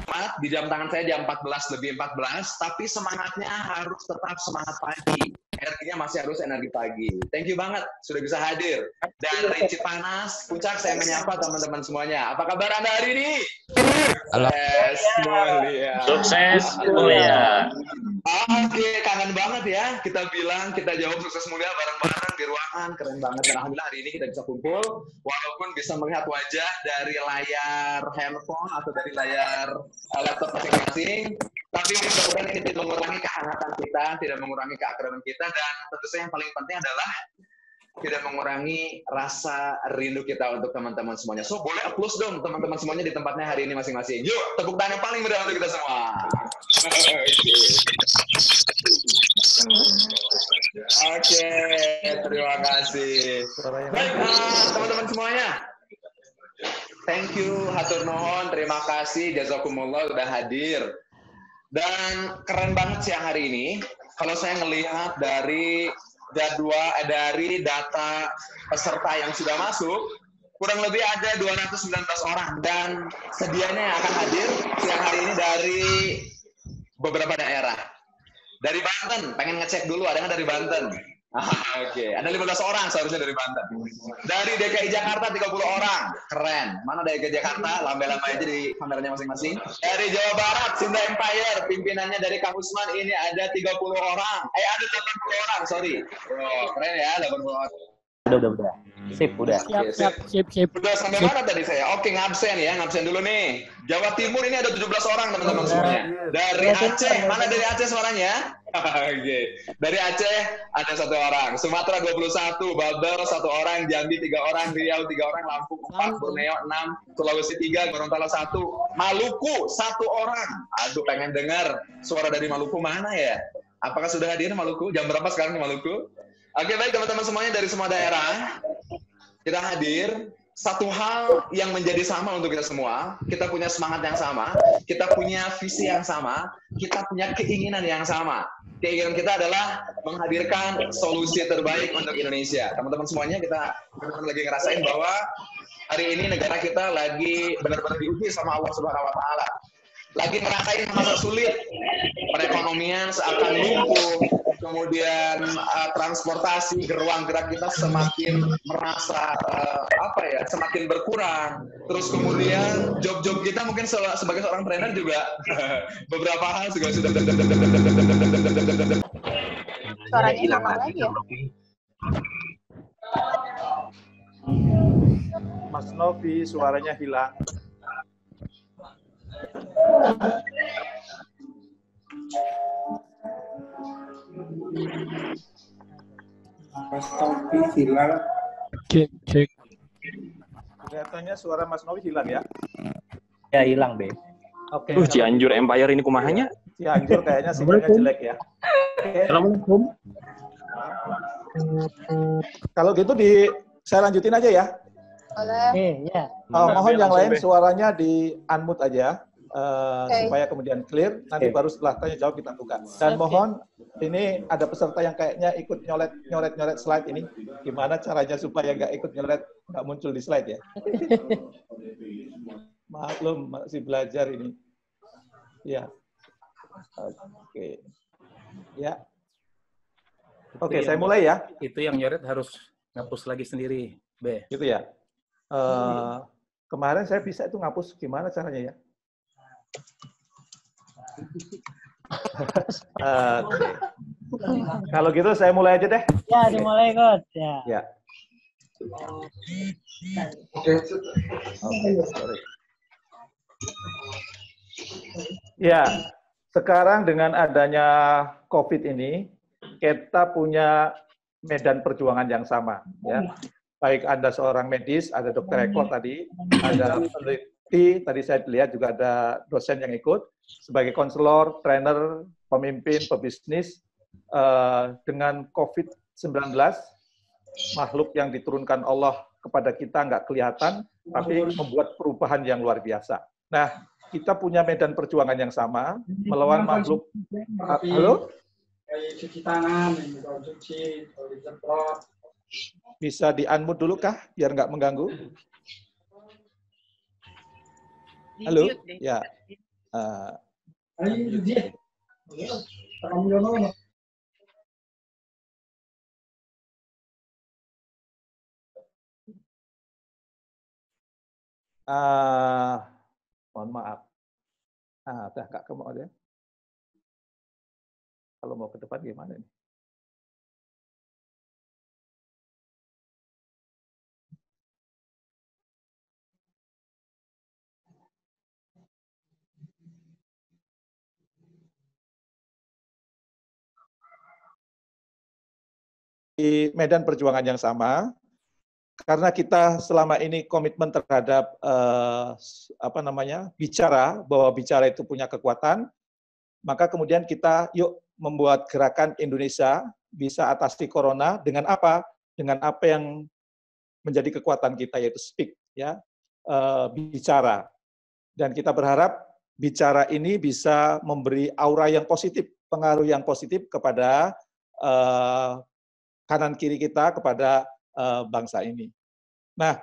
Jumat, di jam tangan saya jam 14 lebih 14, tapi semangatnya harus tetap semangat pagi. Energinya masih harus energi pagi. Thank you banget sudah bisa hadir. Dan Rinci Panas, Puncak, saya menyapa teman-teman semuanya. Apa kabar Anda hari ini? Halo. Mulia. Sukses mulia. Oke, kangen banget ya. Kita bilang, kita jawab sukses mulia bareng-bareng di ruangan. Keren banget. Dan alhamdulillah hari ini kita bisa kumpul. Walaupun bisa melihat wajah dari layar handphone atau dari layar laptop masing-masing. Tapi mudah-mudahan ini tidak mengurangi kehangatan kita, tidak mengurangi keakraban kita. Dan tentu saja yang paling penting adalah tidak mengurangi rasa rindu kita untuk teman-teman semuanya. So, boleh applause dong teman-teman semuanya di tempatnya hari ini masing-masing. Yuk, tepuk tangan yang paling meriah untuk kita semua. Oke, terima kasih. Baik, teman-teman semuanya. Thank you, hatur nuhun, terima kasih, jazakumullah udah hadir. Dan keren banget siang hari ini, kalau saya ngelihat dari jadwal dari data peserta yang sudah masuk, kurang lebih ada 219 orang dan sedianya yang akan hadir siang hari ini dari beberapa daerah. Dari Banten, pengen ngecek dulu ada nggak dari Banten? Oke, ada 15 orang seharusnya dari Banten. Dari DKI Jakarta 30 orang, keren. Mana dari DKI Jakarta? Lambai-lambai aja di kameranya masing-masing. Dari Jawa Barat, Sunda Empire, pimpinannya dari Kang Usman ini ada 30 orang. Ada 80 orang, sorry. Oh, keren ya, 80 orang. Udah. Sip, udah. Sip. Udah sampai mana tadi saya? Oke, ngabsen ya, ngabsen dulu nih. Jawa Timur ini ada 17 orang teman-teman semuanya. Dari Aceh, mana dari Aceh suaranya? Oke. Dari Aceh ada 1 orang. Sumatera 21, Babel 1 orang, Jambi 3 orang, Riau 3 orang, Lampung 4, Borneo 6, Sulawesi 3, Gorontalo 1, Maluku 1 orang. Aduh, pengen dengar suara dari Maluku mana ya? Apakah sudah hadir Maluku? Jam berapa sekarang di Maluku? Oke, baik teman-teman semuanya dari semua daerah. Kita hadir. Satu hal yang menjadi sama untuk kita semua, kita punya semangat yang sama, kita punya visi yang sama, kita punya keinginan yang sama. Keinginan kita adalah menghadirkan solusi terbaik untuk Indonesia. Teman-teman semuanya, kita lagi ngerasain bahwa hari ini negara kita lagi benar-benar diuji sama Allah Subhanahu wa Ta'ala. Lagi ngerasain masa sulit, perekonomian seakan lumpuh, kemudian transportasi, ruang gerak kita semakin merasa semakin berkurang. Terus kemudian job-job kita mungkin sebagai seorang trainer juga beberapa hal juga sudah. Suaranya hilang lagi ya? Mas Novi suaranya hilang. Mas Novi hilang. Cek. Kelihatannya suara Mas Novi hilang ya? Ya, hilang, Be. Oke. Cianjur Empire ini kumahanya? Cianjur kayaknya sinyalnya jelek ya. Assalamualaikum. Kalau gitu saya lanjutin aja ya. Boleh. Ya. Mohon yang lain Be. suaranya di unmute aja. Supaya kemudian clear, nanti baru setelah tanya jawab kita buka. Dan mohon, ini ada peserta yang kayaknya ikut nyoret slide ini. Gimana caranya supaya nggak ikut nyoret, nggak muncul di slide ya? Maklum, masih belajar ini. Ya. Oke. Ya. Oke, saya mulai ya. Itu yang nyoret harus ngapus lagi sendiri, B. Gitu ya. Kemarin saya bisa itu ngapus, gimana caranya ya? Oke. Kalau gitu saya mulai aja deh. Ya, dimulai, Coach. Ya. Sorry. Ya, sekarang dengan adanya COVID ini, kita punya medan perjuangan yang sama. Ya. Baik Anda seorang medis, ada dokter Eko tadi, ada peneliti, tadi saya lihat juga ada dosen yang ikut, sebagai konselor, trainer, pemimpin, pebisnis, dengan COVID-19, makhluk yang diturunkan Allah kepada kita nggak kelihatan, tapi membuat perubahan yang luar biasa. Nah, kita punya medan perjuangan yang sama, melawan makhluk. Halo? Cuci tangan, cuci, disemprot. Bisa di-unmute dulu kah, biar nggak mengganggu? Halo? Ya. Ayo, dia. Kamu jono. Mohon maaf. Udah Kak, kamu ada? Kalau mau ke depan gimana nih? Di medan perjuangan yang sama, karena kita selama ini komitmen terhadap bicara bahwa bicara itu punya kekuatan, maka kemudian kita yuk membuat gerakan Indonesia bisa atasi corona dengan apa? Dengan apa yang menjadi kekuatan kita, yaitu speak, ya, bicara. Dan kita berharap bicara ini bisa memberi aura yang positif, pengaruh yang positif kepada kanan kiri kita, kepada bangsa ini. Nah,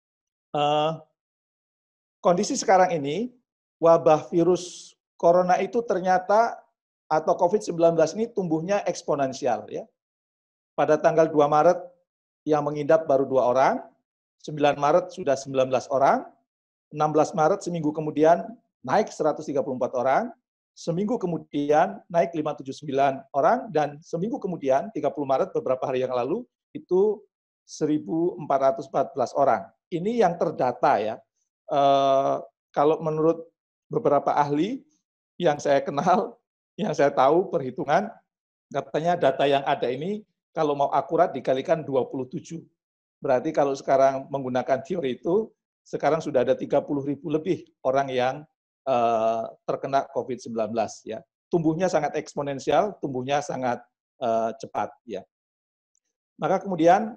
kondisi sekarang ini, wabah virus corona itu ternyata, atau COVID-19 ini tumbuhnya eksponensial. Ya. Pada tanggal 2 Maret yang mengidap baru 2 orang, 9 Maret sudah 19 orang, 16 Maret seminggu kemudian naik 134 orang, seminggu kemudian naik 579 orang, dan seminggu kemudian 30 Maret beberapa hari yang lalu itu 1.414 orang. Ini yang terdata ya. Kalau menurut beberapa ahli yang saya kenal, yang saya tahu perhitungan, katanya data yang ada ini kalau mau akurat dikalikan 27. Berarti kalau sekarang menggunakan teori itu, sekarang sudah ada 30.000 lebih orang yang terkena COVID-19 ya. Tumbuhnya sangat eksponensial, tumbuhnya sangat cepat ya. Maka kemudian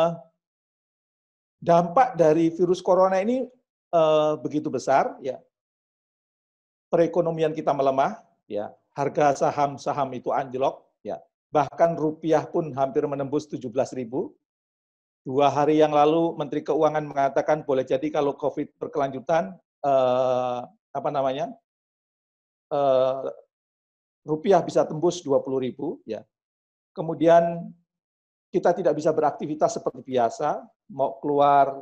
dampak dari virus corona ini begitu besar ya. Perekonomian kita melemah ya, harga saham-saham itu anjlok ya. Bahkan rupiah pun hampir menembus 17.000. 2 hari yang lalu Menteri Keuangan mengatakan boleh jadi kalau COVID berkelanjutan rupiah bisa tembus 20.000 ya. Kemudian kita tidak bisa beraktivitas seperti biasa, mau keluar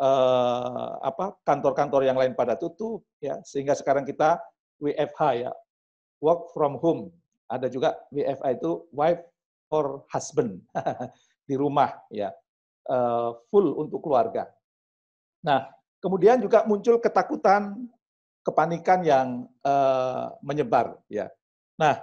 kantor-kantor yang lain pada tutup ya, sehingga sekarang kita WFH ya, work from home. Ada juga WFH itu wife or husband di rumah ya, full untuk keluarga. Nah, kemudian juga muncul ketakutan, kepanikan yang menyebar ya. Nah,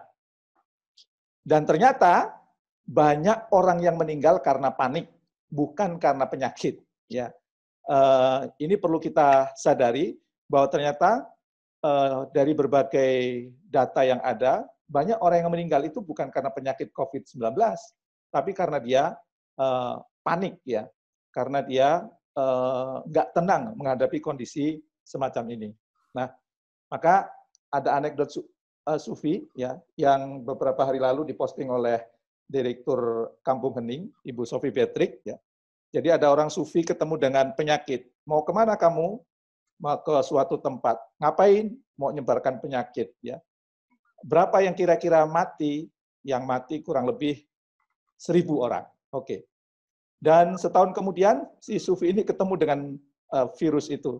dan ternyata banyak orang yang meninggal karena panik, bukan karena penyakit ya. Ini perlu kita sadari bahwa ternyata dari berbagai data yang ada, banyak orang yang meninggal itu bukan karena penyakit COVID-19, tapi karena dia panik ya, karena dia nggak tenang menghadapi kondisi semacam ini. Nah, maka ada anekdot Sufi ya, yang beberapa hari lalu diposting oleh Direktur Kampung Hening, Ibu Sophie Patrick ya. Jadi ada orang Sufi ketemu dengan penyakit. Mau kemana kamu? Mau ke suatu tempat. Ngapain? Mau nyebarkan penyakit ya. Berapa yang kira-kira mati? Yang mati kurang lebih 1.000 orang. Oke. Dan setahun kemudian si Sufi ini ketemu dengan virus itu.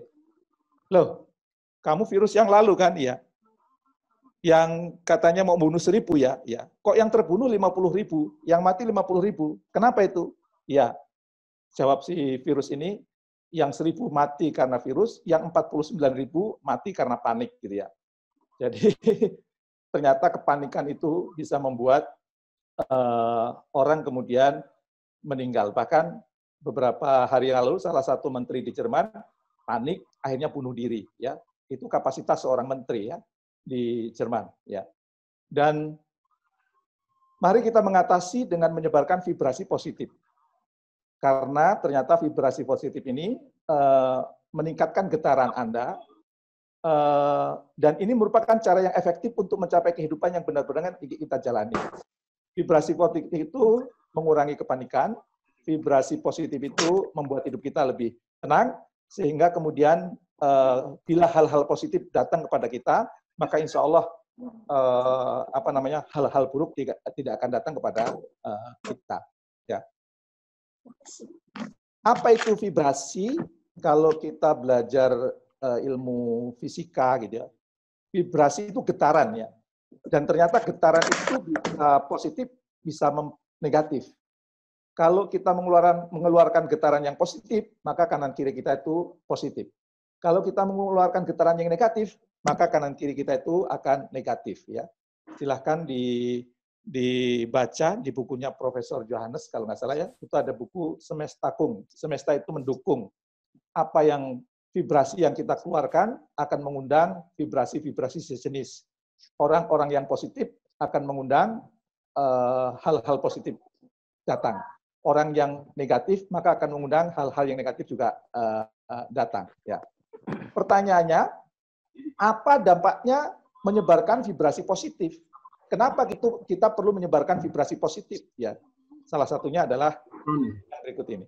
Loh, kamu virus yang lalu kan? Ya. Yang katanya mau bunuh 1.000 ya, ya. Kok yang terbunuh 50.000, yang mati 50.000? Kenapa itu? Ya, jawab si virus ini, yang 1.000 mati karena virus, yang 49.000 mati karena panik gitu ya. Jadi ternyata kepanikan itu bisa membuat orang kemudian meninggal. Bahkan beberapa hari yang lalu salah satu menteri di Jerman panik, akhirnya bunuh diri. Ya, itu kapasitas seorang menteri ya di Jerman ya. Dan mari kita mengatasi dengan menyebarkan vibrasi positif. Karena ternyata vibrasi positif ini meningkatkan getaran Anda, dan ini merupakan cara yang efektif untuk mencapai kehidupan yang benar-benar kita jalani. Vibrasi positif itu mengurangi kepanikan, vibrasi positif itu membuat hidup kita lebih tenang, sehingga kemudian bila hal-hal positif datang kepada kita, maka insya Allah hal-hal buruk tidak akan datang kepada kita. Ya. Apa itu vibrasi? Kalau kita belajar ilmu fisika, gitu ya, vibrasi itu getaran ya. Dan ternyata getaran itu bisa positif, bisa negatif. Kalau kita mengeluarkan getaran yang positif, maka kanan kiri kita itu positif. Kalau kita mengeluarkan getaran yang negatif, maka kanan kiri kita itu akan negatif. Ya, silahkan dibaca di bukunya Profesor Johannes kalau nggak salah ya. Itu ada buku Semestakum. Semesta itu mendukung apa yang vibrasi yang kita keluarkan akan mengundang vibrasi-vibrasi sejenis. Orang-orang yang positif akan mengundang hal-hal positif datang. Orang yang negatif maka akan mengundang hal-hal yang negatif juga datang. Ya. Pertanyaannya, apa dampaknya menyebarkan vibrasi positif? Kenapa kita perlu menyebarkan vibrasi positif? Ya, salah satunya adalah berikut ini.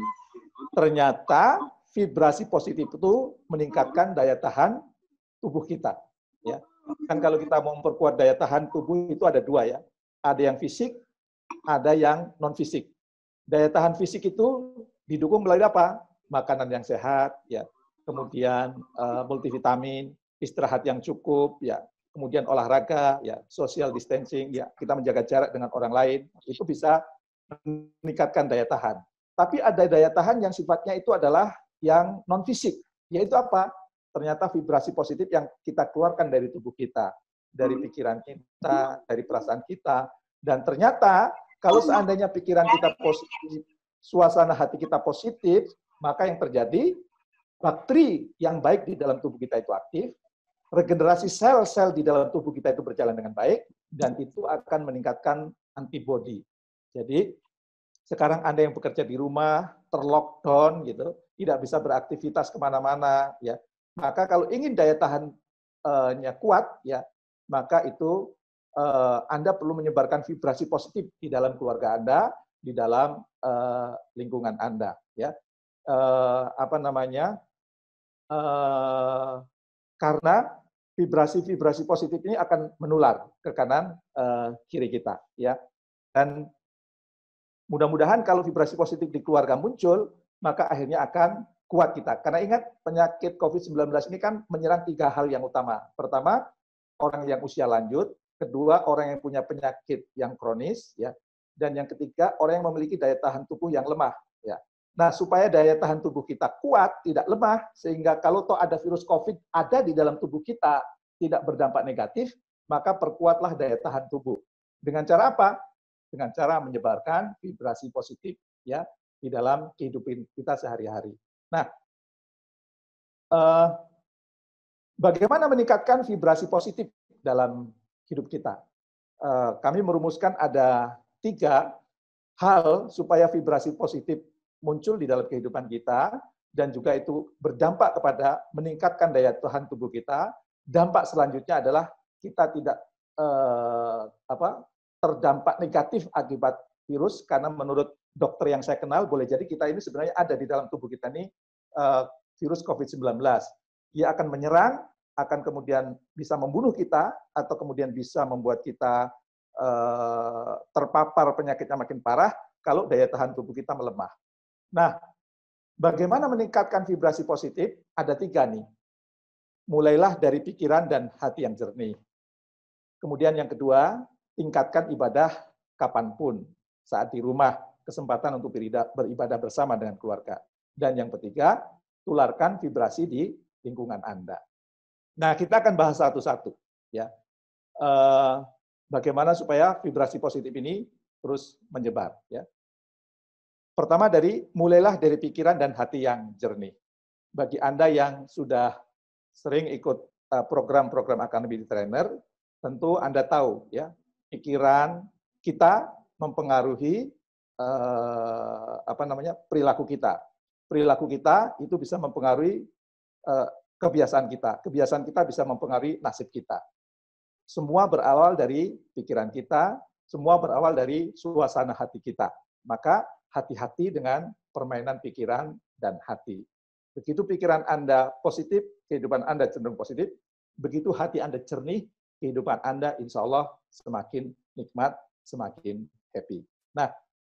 Ternyata vibrasi positif itu meningkatkan daya tahan tubuh kita. Ya, kan kalau kita mau memperkuat daya tahan tubuh itu ada dua ya. Ada yang fisik, ada yang non fisik. Daya tahan fisik itu didukung melalui apa? Makanan yang sehat, ya. Kemudian multivitamin, istirahat yang cukup, ya. Kemudian olahraga, ya, social distancing, ya. Kita menjaga jarak dengan orang lain, itu bisa meningkatkan daya tahan. Tapi ada daya tahan yang sifatnya itu adalah yang non fisik, yaitu apa? Ternyata vibrasi positif yang kita keluarkan dari tubuh kita, dari pikiran kita, dari perasaan kita, dan ternyata kalau seandainya pikiran kita positif, suasana hati kita positif, maka yang terjadi, bakteri yang baik di dalam tubuh kita itu aktif, regenerasi sel-sel di dalam tubuh kita itu berjalan dengan baik, dan itu akan meningkatkan antibodi. Jadi, sekarang Anda yang bekerja di rumah, terlockdown, gitu, tidak bisa beraktivitas kemana-mana, ya. Maka kalau ingin daya tahannya kuat, ya, maka itu Anda perlu menyebarkan vibrasi positif di dalam keluarga Anda, di dalam lingkungan Anda, ya. Karena vibrasi-vibrasi positif ini akan menular ke kanan kiri kita, ya. Dan mudah-mudahan kalau vibrasi positif di keluarga muncul, maka akhirnya akan kuat kita. Karena ingat, penyakit COVID-19 ini kan menyerang 3 hal yang utama. Pertama, orang yang usia lanjut. Kedua, orang yang punya penyakit yang kronis, ya. Dan yang ketiga, orang yang memiliki daya tahan tubuh yang lemah, ya. Nah, supaya daya tahan tubuh kita kuat, tidak lemah, sehingga kalau toh ada virus COVID ada di dalam tubuh kita, tidak berdampak negatif, maka perkuatlah daya tahan tubuh. Dengan cara apa? Dengan cara menyebarkan vibrasi positif, ya, di dalam kehidupan kita sehari-hari. Nah, bagaimana meningkatkan vibrasi positif dalam hidup kita? Kami merumuskan ada 3 hal supaya vibrasi positif muncul di dalam kehidupan kita, dan juga itu berdampak kepada meningkatkan daya tahan tubuh kita. Dampak selanjutnya adalah kita tidak terdampak negatif akibat virus, karena menurut dokter yang saya kenal, boleh jadi kita ini sebenarnya ada di dalam tubuh kita ini virus COVID-19. Dia akan menyerang, akan kemudian bisa membunuh kita, atau kemudian bisa membuat kita terpapar penyakitnya makin parah kalau daya tahan tubuh kita melemah. Nah, bagaimana meningkatkan vibrasi positif? Ada 3 nih. Mulailah dari pikiran dan hati yang jernih. Kemudian yang kedua, tingkatkan ibadah kapanpun, saat di rumah, kesempatan untuk beribadah bersama dengan keluarga. Dan yang ketiga, tularkan vibrasi di lingkungan Anda. Nah, kita akan bahas satu-satu, ya. Bagaimana supaya vibrasi positif ini terus menyebar, ya. Pertama mulailah dari pikiran dan hati yang jernih. Bagi Anda yang sudah sering ikut program-program Academy Trainer, tentu Anda tahu, ya, pikiran kita mempengaruhi perilaku kita. Perilaku kita itu bisa mempengaruhi kebiasaan kita. Kebiasaan kita bisa mempengaruhi nasib kita. Semua berawal dari pikiran kita, semua berawal dari suasana hati kita. Maka hati-hati dengan permainan pikiran dan hati. Begitu pikiran Anda positif, kehidupan Anda cenderung positif. Begitu hati Anda jernih, kehidupan Anda insya Allah semakin nikmat, semakin happy. Nah,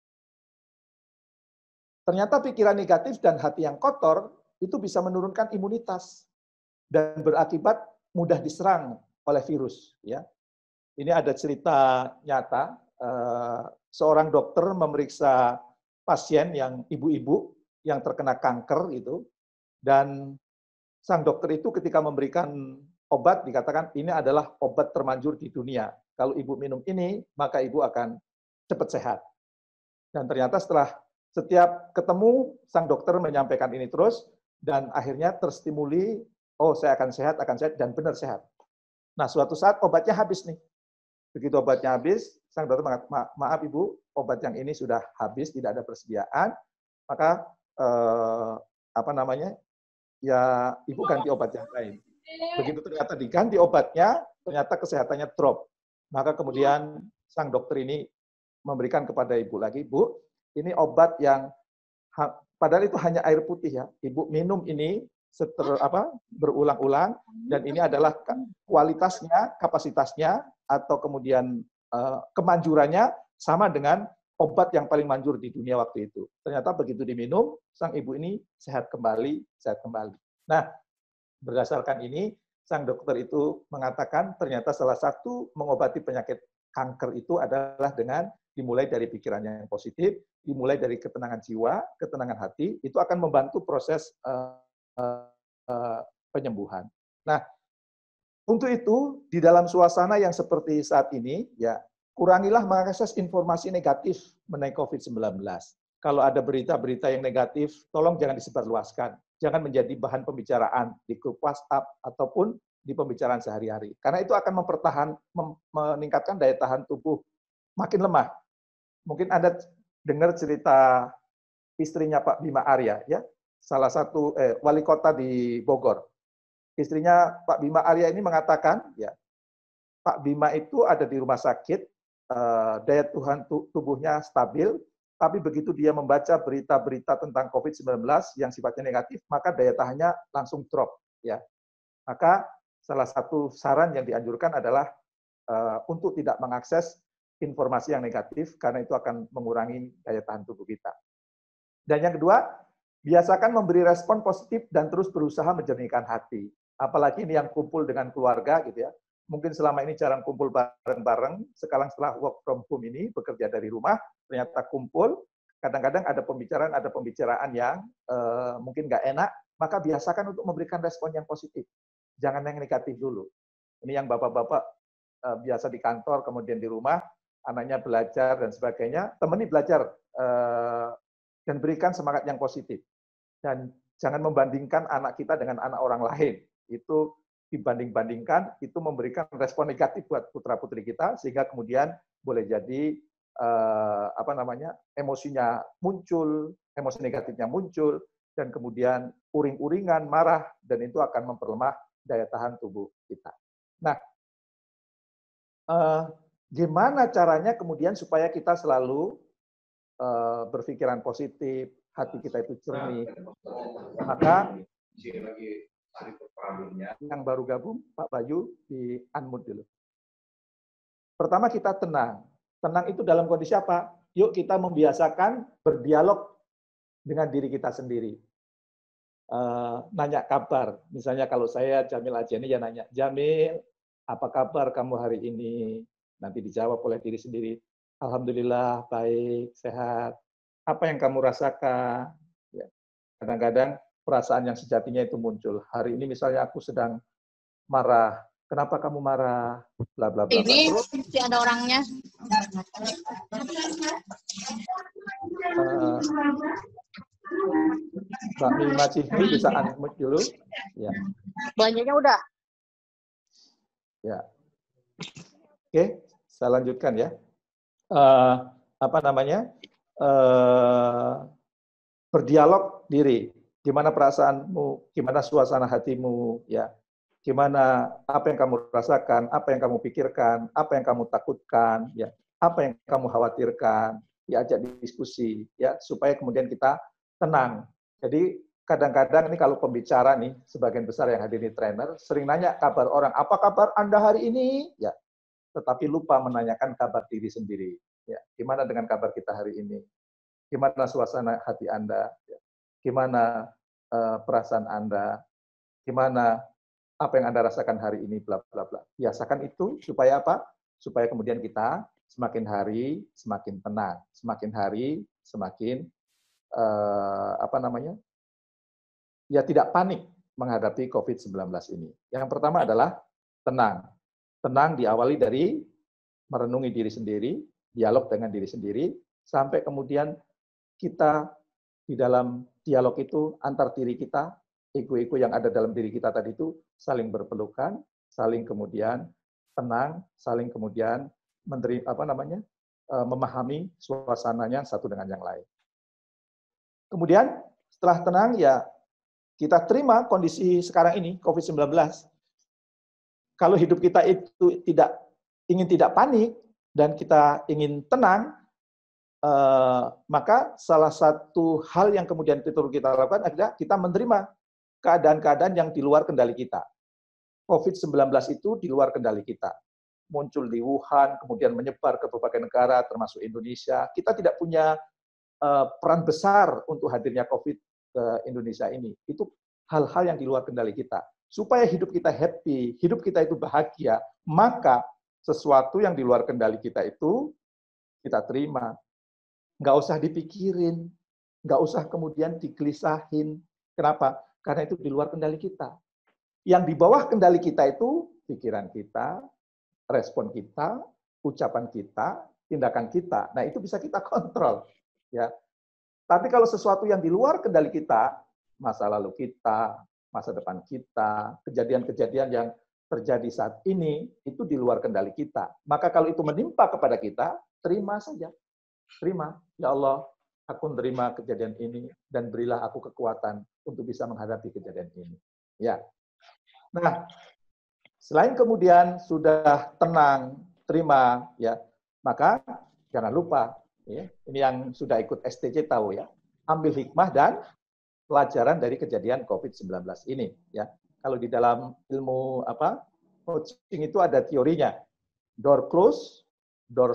ternyata pikiran negatif dan hati yang kotor itu bisa menurunkan imunitas dan berakibat mudah diserang oleh virus. Ya, ini ada cerita nyata. Seorang dokter memeriksa pasien yang ibu-ibu yang terkena kanker itu, dan sang dokter itu ketika memberikan obat dikatakan ini adalah obat termanjur di dunia. Kalau ibu minum ini, maka ibu akan cepat sehat. Dan ternyata setelah setiap ketemu, sang dokter menyampaikan ini terus, dan akhirnya terstimuli, oh saya akan sehat, dan benar sehat. Nah, suatu saat obatnya habis nih. Begitu obatnya habis, sang dokter mengatakan, maaf ibu, obat yang ini sudah habis, tidak ada persediaan, maka ya ibu ganti obat yang lain. Begitu ternyata diganti obatnya, ternyata kesehatannya drop. Maka kemudian sang dokter ini memberikan kepada ibu lagi, Bu, ini obat yang padahal itu hanya air putih ya. Ibu minum ini berulang-ulang, dan ini adalah kualitasnya, kapasitasnya, atau kemudian kemanjurannya sama dengan obat yang paling manjur di dunia waktu itu. Ternyata begitu diminum, sang ibu ini sehat kembali, sehat kembali. Nah, berdasarkan ini, sang dokter itu mengatakan ternyata salah satu mengobati penyakit kanker itu adalah dengan dimulai dari pikiran yang positif, dimulai dari ketenangan jiwa, ketenangan hati, itu akan membantu proses penyembuhan. Nah, untuk itu, di dalam suasana yang seperti saat ini, ya kurangilah mengakses informasi negatif mengenai COVID-19. Kalau ada berita-berita yang negatif, tolong jangan disebarluaskan. Jangan menjadi bahan pembicaraan di grup WhatsApp ataupun di pembicaraan sehari-hari. Karena itu akan meningkatkan daya tahan tubuh makin lemah. Mungkin Anda dengar cerita istrinya Pak Bima Arya, ya, salah satu wali kota di Bogor. Istrinya Pak Bima Arya ini mengatakan, ya, Pak Bima itu ada di rumah sakit, daya tahan tubuhnya stabil, tapi begitu dia membaca berita-berita tentang COVID-19 yang sifatnya negatif, maka daya tahannya langsung drop. Ya. Maka salah satu saran yang dianjurkan adalah untuk tidak mengakses informasi yang negatif, karena itu akan mengurangi daya tahan tubuh kita. Dan yang kedua, biasakan memberi respon positif dan terus berusaha menjernihkan hati. Apalagi ini yang kumpul dengan keluarga, gitu ya. Mungkin selama ini jarang kumpul bareng-bareng, sekarang setelah work from home ini, bekerja dari rumah, ternyata kumpul, kadang-kadang ada pembicaraan yang mungkin nggak enak, maka biasakan untuk memberikan respon yang positif. Jangan yang negatif dulu. Ini yang bapak-bapak biasa di kantor, kemudian di rumah, anaknya belajar dan sebagainya, temani belajar dan berikan semangat yang positif. Dan jangan membandingkan anak kita dengan anak orang lain. Itu dibanding-bandingkan, itu memberikan respon negatif buat putra-putri kita, sehingga kemudian boleh jadi emosinya muncul, emosi negatifnya muncul, dan kemudian uring-uringan, marah, dan itu akan memperlemah daya tahan tubuh kita. Nah, gimana caranya kemudian supaya kita selalu berpikiran positif, hati kita itu jernih? Maka yang baru gabung, Pak Bayu, di unmute dulu. Pertama kita tenang. Tenang itu dalam kondisi apa? Yuk kita membiasakan berdialog dengan diri kita sendiri. Nanya kabar. Misalnya kalau saya Jamil Ajeni, ya nanya, Jamil, apa kabar kamu hari ini? Nanti dijawab oleh diri sendiri. Alhamdulillah, baik, sehat. Apa yang kamu rasakan? Ya. Kadang-kadang perasaan yang sejatinya itu muncul. Hari ini misalnya aku sedang marah. Kenapa kamu marah? Bla bla bla. Ini masih ada orangnya. Mbak Mima Cihmi bisa unmute dulu. Ya. Belanjanya udah. Ya. Oke, saya lanjutkan ya. Berdialog diri. Gimana perasaanmu, gimana suasana hatimu, ya, gimana apa yang kamu rasakan, apa yang kamu pikirkan, apa yang kamu takutkan, ya, apa yang kamu khawatirkan, diajak diskusi, ya, supaya kemudian kita tenang. Jadi kadang-kadang ini kalau pembicara nih, sebagian besar yang hadir di trainer, sering nanya kabar orang, apa kabar Anda hari ini? Ya, tetapi lupa menanyakan kabar diri sendiri. Ya, gimana dengan kabar kita hari ini? Gimana suasana hati Anda? Ya, gimana perasaan Anda? Gimana apa yang Anda rasakan hari ini? Bla bla bla. Biasakan itu supaya apa? Supaya kemudian kita semakin hari semakin tenang, semakin hari semakin apa namanya? Ya tidak panik menghadapi COVID-19 ini. Yang pertama adalah tenang. Tenang diawali dari merenungi diri sendiri, dialog dengan diri sendiri, sampai kemudian kita di dalam dialog itu antar diri kita, ego-ego yang ada dalam diri kita tadi itu saling berpelukan, saling kemudian tenang, saling kemudian memahami suasananya satu dengan yang lain. Kemudian setelah tenang ya kita terima kondisi sekarang ini, COVID-19. Kalau hidup kita itu ingin tidak panik, dan kita ingin tenang, maka salah satu hal yang kemudian perlu kita lakukan adalah kita menerima keadaan-keadaan yang di luar kendali kita. COVID-19 itu di luar kendali kita. Muncul di Wuhan, kemudian menyebar ke berbagai negara, termasuk Indonesia. Kita tidak punya peran besar untuk hadirnya COVID ke Indonesia ini. Itu hal-hal yang di luar kendali kita. Supaya hidup kita happy, hidup kita itu bahagia, maka sesuatu yang di luar kendali kita itu kita terima. Nggak usah dipikirin, nggak usah kemudian digelisahin. Kenapa? Karena itu di luar kendali kita. Yang di bawah kendali kita itu pikiran kita, respon kita, ucapan kita, tindakan kita. Nah, itu bisa kita kontrol, ya. Tapi kalau sesuatu yang di luar kendali kita, masa lalu kita, masa depan kita, kejadian-kejadian yang terjadi saat ini, itu di luar kendali kita. Maka kalau itu menimpa kepada kita, terima saja. Terima. Ya Allah, aku menerima kejadian ini, dan berilah aku kekuatan untuk bisa menghadapi kejadian ini. Ya. Nah, selain kemudian sudah tenang, terima, ya, maka jangan lupa, ya, ini yang sudah ikut STC tahu ya, ambil hikmah dan pelajaran dari kejadian COVID-19 ini. Ya, kalau di dalam ilmu coaching itu ada teorinya, door close, doors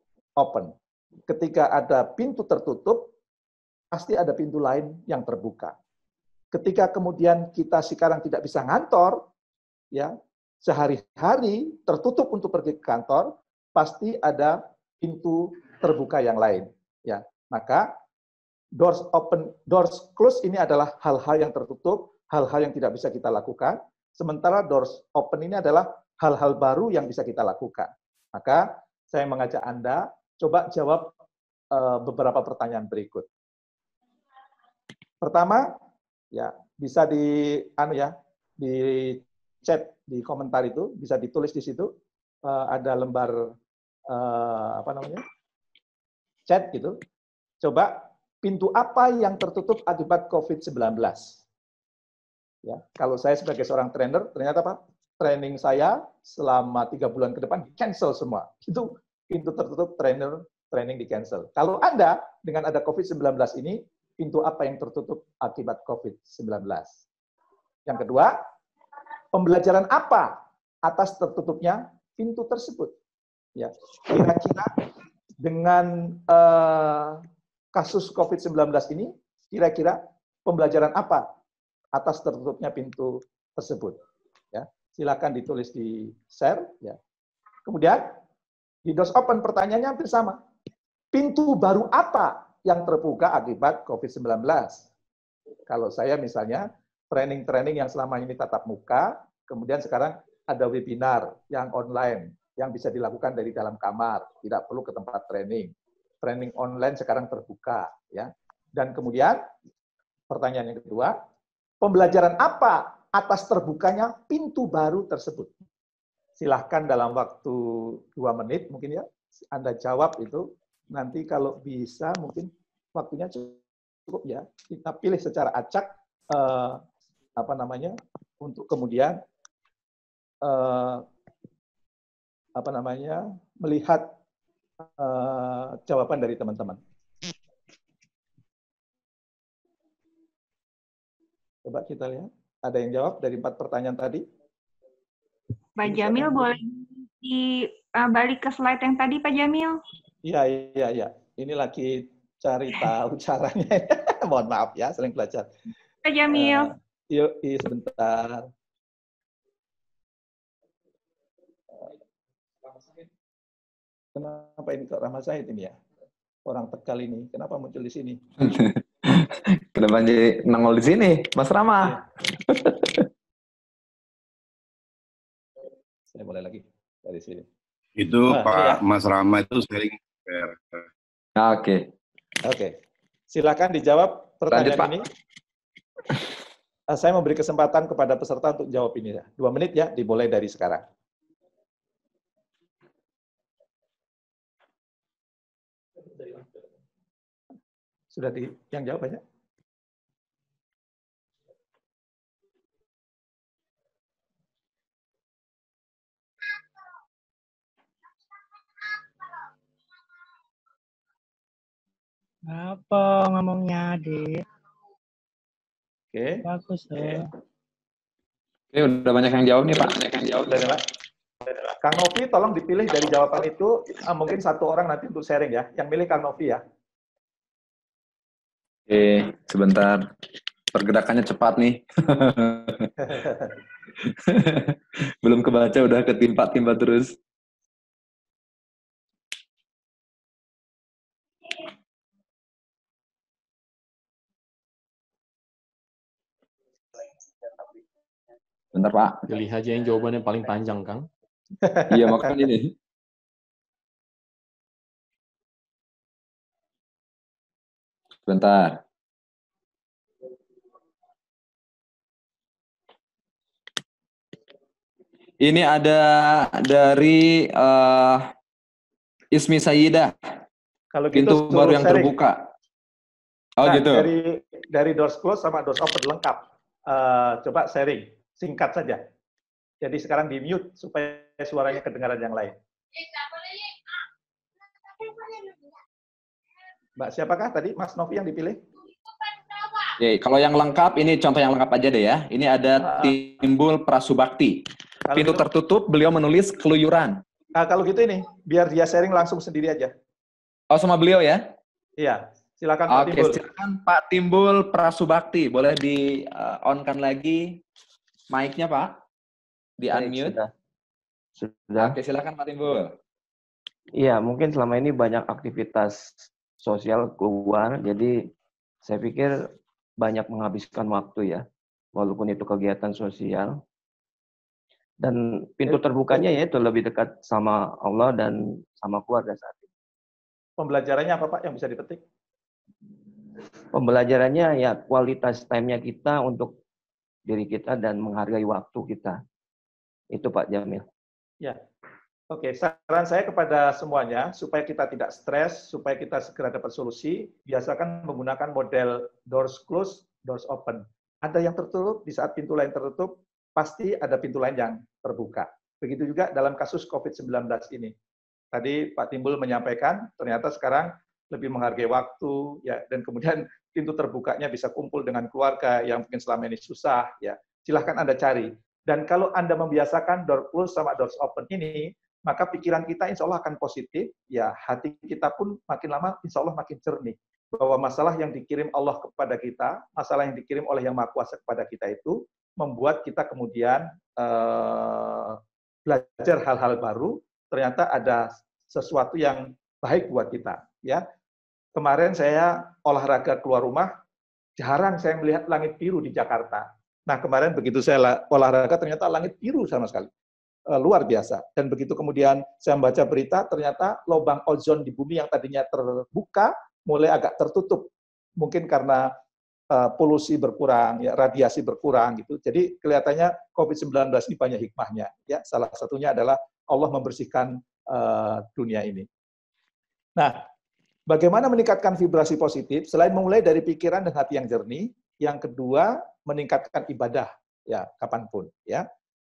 open. Ketika ada pintu tertutup, pasti ada pintu lain yang terbuka. Ketika kemudian kita sekarang tidak bisa ngantor, ya, sehari-hari tertutup untuk pergi ke kantor, pasti ada pintu terbuka yang lain. Ya, maka doors open, doors close ini adalah hal-hal yang tertutup, hal-hal yang tidak bisa kita lakukan. Sementara doors open ini adalah hal-hal baru yang bisa kita lakukan. Maka saya mengajak Anda coba jawab beberapa pertanyaan berikut. Pertama, ya bisa di chat di komentar itu, bisa ditulis di situ, ada lembar chat gitu. Coba pintu apa yang tertutup akibat COVID-19? Ya, kalau saya sebagai seorang trainer, ternyata apa? Training saya selama 3 bulan ke depan cancel semua. Itu pintu tertutup training di cancel. Kalau Anda dengan ada COVID-19 ini, pintu apa yang tertutup akibat COVID-19? Yang kedua, pembelajaran apa atas tertutupnya pintu tersebut? Ya, kira-kira dengan kasus COVID-19 ini, kira-kira pembelajaran apa atas tertutupnya pintu tersebut? Ya, silakan ditulis di share. Ya. Kemudian di Doors Open pertanyaannya hampir sama. Pintu baru apa yang terbuka akibat COVID-19? Kalau saya misalnya training-training yang selama ini tatap muka, kemudian sekarang ada webinar yang online yang bisa dilakukan dari dalam kamar, tidak perlu ke tempat training. Training online sekarang terbuka, ya. Dan kemudian pertanyaan yang kedua, pembelajaran apa atas terbukanya pintu baru tersebut? Silahkan dalam waktu 2 menit mungkin ya, Anda jawab itu. Nanti kalau bisa mungkin waktunya cukup ya, kita pilih secara acak untuk kemudian melihat jawaban dari teman-teman. Coba kita lihat. Ada yang jawab dari 4 pertanyaan tadi? Pak Jamil boleh balik ke slide yang tadi, Pak Jamil? Iya. Ini lagi cari tahu caranya. Mohon maaf ya, sering belajar. Pak Jamil. Yuk, sebentar. Kenapa ini kok Rahmat Said ini ya? Orang Tegal ini, kenapa muncul di sini? Kenapa jadi nongol di sini, Mas Rama? Saya mulai lagi dari sini. Itu Pak ya. Mas Rama itu sering. Oke. Silakan dijawab pertanyaan Lanjut, Pak. ini. Saya memberi kesempatan kepada peserta untuk jawab ini ya. 2 menit ya, dimulai dari sekarang. Sudah yang jawab banyak? Apa ngomongnya, Dek? Oke. Bagus, Dek. Oke, udah banyak yang jawab nih, Pak. Kang Novi, tolong dipilih dari jawaban itu, mungkin 1 orang nanti untuk sharing ya. Yang milih Kang Novi ya. Oke, sebentar. Pergerakannya cepat nih. Belum kebaca, udah ketimpa-timpa terus. Bentar, Pak. Pilih aja yang jawabannya paling panjang, Kang. Iya, makanya ini. Bentar. Ini ada dari Ismi Sayyidah. Kalau gitu, pintu baru yang sharing. terbuka. Oh Nah, gitu. Dari doors close sama doors open lengkap. Coba sharing, singkat saja. Jadi sekarang di mute supaya suaranya kedengaran yang lain. Mbak, siapakah tadi Mas Novi yang dipilih? Oke, kalau yang lengkap, ini contoh yang lengkap aja deh ya. Ini ada Timbul Prasubakti. Pintu tertutup, beliau menulis keluyuran. Nah, kalau gitu ini, biar dia sharing langsung sendiri aja. Oh, sama beliau ya? Iya, silakan Pak Timbul. Oke, silakan Pak Timbul Prasubakti. Boleh di-on-kan lagi mic-nya, Pak? Di-unmute. Sudah. Oke, silakan Pak Timbul. Iya, mungkin selama ini banyak aktivitas sosial keluar, jadi saya pikir banyak menghabiskan waktu ya, walaupun itu kegiatan sosial. Dan pintu terbukanya yaitu lebih dekat sama Allah dan sama keluarga saat ini. Pembelajarannya apa Pak yang bisa dipetik? Pembelajarannya ya kualitas time-nya kita untuk diri kita dan menghargai waktu kita. Itu Pak Jamil. Ya. Oke, saran saya kepada semuanya, supaya kita tidak stres, supaya kita segera dapat solusi, biasakan menggunakan model doors close, doors open. Ada yang tertutup, di saat pintu lain tertutup, pasti ada pintu lain yang terbuka. Begitu juga dalam kasus COVID-19 ini. Tadi Pak Timbul menyampaikan, ternyata sekarang lebih menghargai waktu, ya, dan kemudian pintu terbukanya bisa kumpul dengan keluarga yang mungkin selama ini susah. Ya, silahkan Anda cari. Dan kalau Anda membiasakan door close sama doors open ini, maka pikiran kita insya Allah akan positif, ya hati kita pun makin lama insya Allah makin jernih. Bahwa masalah yang dikirim Allah kepada kita, masalah yang dikirim oleh Yang Maha Kuasa kepada kita itu, membuat kita kemudian belajar hal-hal baru, ternyata ada sesuatu yang baik buat kita. Ya, kemarin saya olahraga keluar rumah, jarang saya melihat langit biru di Jakarta. Nah kemarin begitu saya olahraga, ternyata langit biru sama sekali. Luar biasa. Dan begitu kemudian saya membaca berita, ternyata lubang ozon di bumi yang tadinya terbuka, mulai agak tertutup. Mungkin karena polusi berkurang, ya, radiasi berkurang gitu. Jadi kelihatannya COVID-19 ini banyak hikmahnya. Ya, salah satunya adalah Allah membersihkan dunia ini. Nah, bagaimana meningkatkan vibrasi positif? Selain memulai dari pikiran dan hati yang jernih, yang kedua meningkatkan ibadah, ya kapanpun. Ya,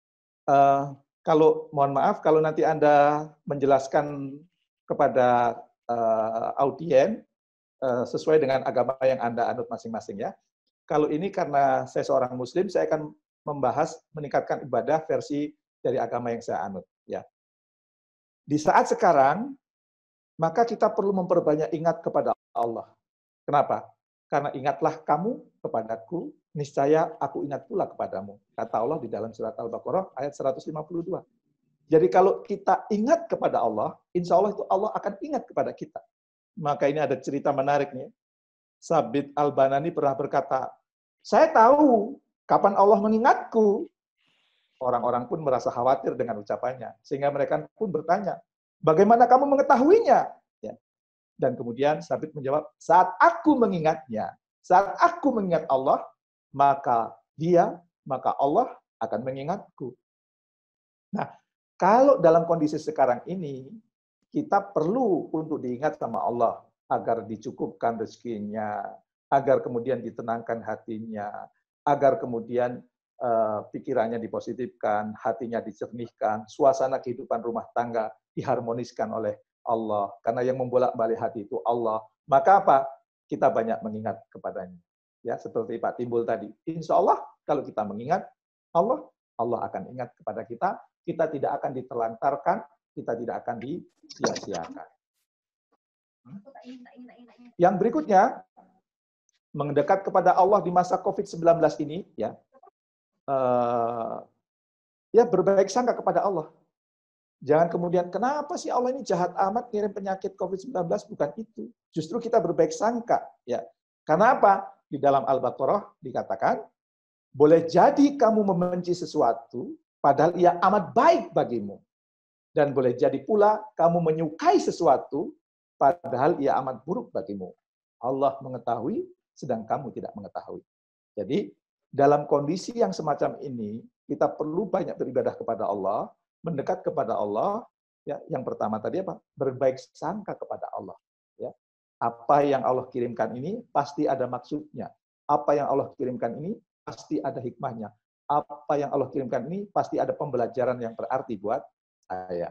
kalau mohon maaf, kalau nanti Anda menjelaskan kepada audien sesuai dengan agama yang Anda anut masing-masing ya. kalau ini karena saya seorang Muslim, saya akan membahas meningkatkan ibadah versi dari agama yang saya anut. Ya. Di saat sekarang, maka kita perlu memperbanyak ingat kepada Allah. Kenapa? Karena ingatlah kamu kepadaku, niscaya aku ingat pula kepadamu. Kata Allah di dalam surat Al-Baqarah ayat 152. Jadi kalau kita ingat kepada Allah, insya Allah itu Allah akan ingat kepada kita. Maka ini ada cerita menarik nih. Sabit Al-Banani pernah berkata, saya tahu kapan Allah mengingatku. Orang-orang pun merasa khawatir dengan ucapannya. Sehingga mereka pun bertanya, bagaimana kamu mengetahuinya? Ya. Dan kemudian Sabit menjawab, saat aku mengingatnya, saat aku mengingat Allah, maka Allah akan mengingatku. Nah, kalau dalam kondisi sekarang ini, kita perlu untuk diingat sama Allah, agar dicukupkan rezekinya, agar kemudian ditenangkan hatinya, agar kemudian pikirannya dipositifkan, hatinya dicernihkan, suasana kehidupan rumah tangga diharmoniskan oleh Allah. Karena yang membolak-balik hati itu Allah. Maka apa? Kita banyak mengingat kepadanya. Ya, seperti Pak Timbul tadi. Insya Allah kalau kita mengingat Allah, Allah akan ingat kepada kita. Kita tidak akan ditelantarkan, kita tidak akan disia-siakan. Yang berikutnya, mendekat kepada Allah di masa COVID-19 ini, ya berbaik sangka kepada Allah. Jangan kemudian, kenapa sih Allah ini jahat amat ngirim penyakit COVID-19? Bukan itu. Justru kita berbaik sangka. Ya. Karena apa? Di dalam Al-Baqarah dikatakan, boleh jadi kamu membenci sesuatu, padahal ia amat baik bagimu. Dan boleh jadi pula kamu menyukai sesuatu, padahal ia amat buruk bagimu. Allah mengetahui, sedang kamu tidak mengetahui. Jadi, dalam kondisi yang semacam ini, kita perlu banyak beribadah kepada Allah, mendekat kepada Allah. Ya, yang pertama tadi apa? Berbaik sangka kepada Allah. Ya. Apa yang Allah kirimkan ini pasti ada maksudnya. Apa yang Allah kirimkan ini pasti ada hikmahnya. Apa yang Allah kirimkan ini pasti ada pembelajaran yang berarti buat saya.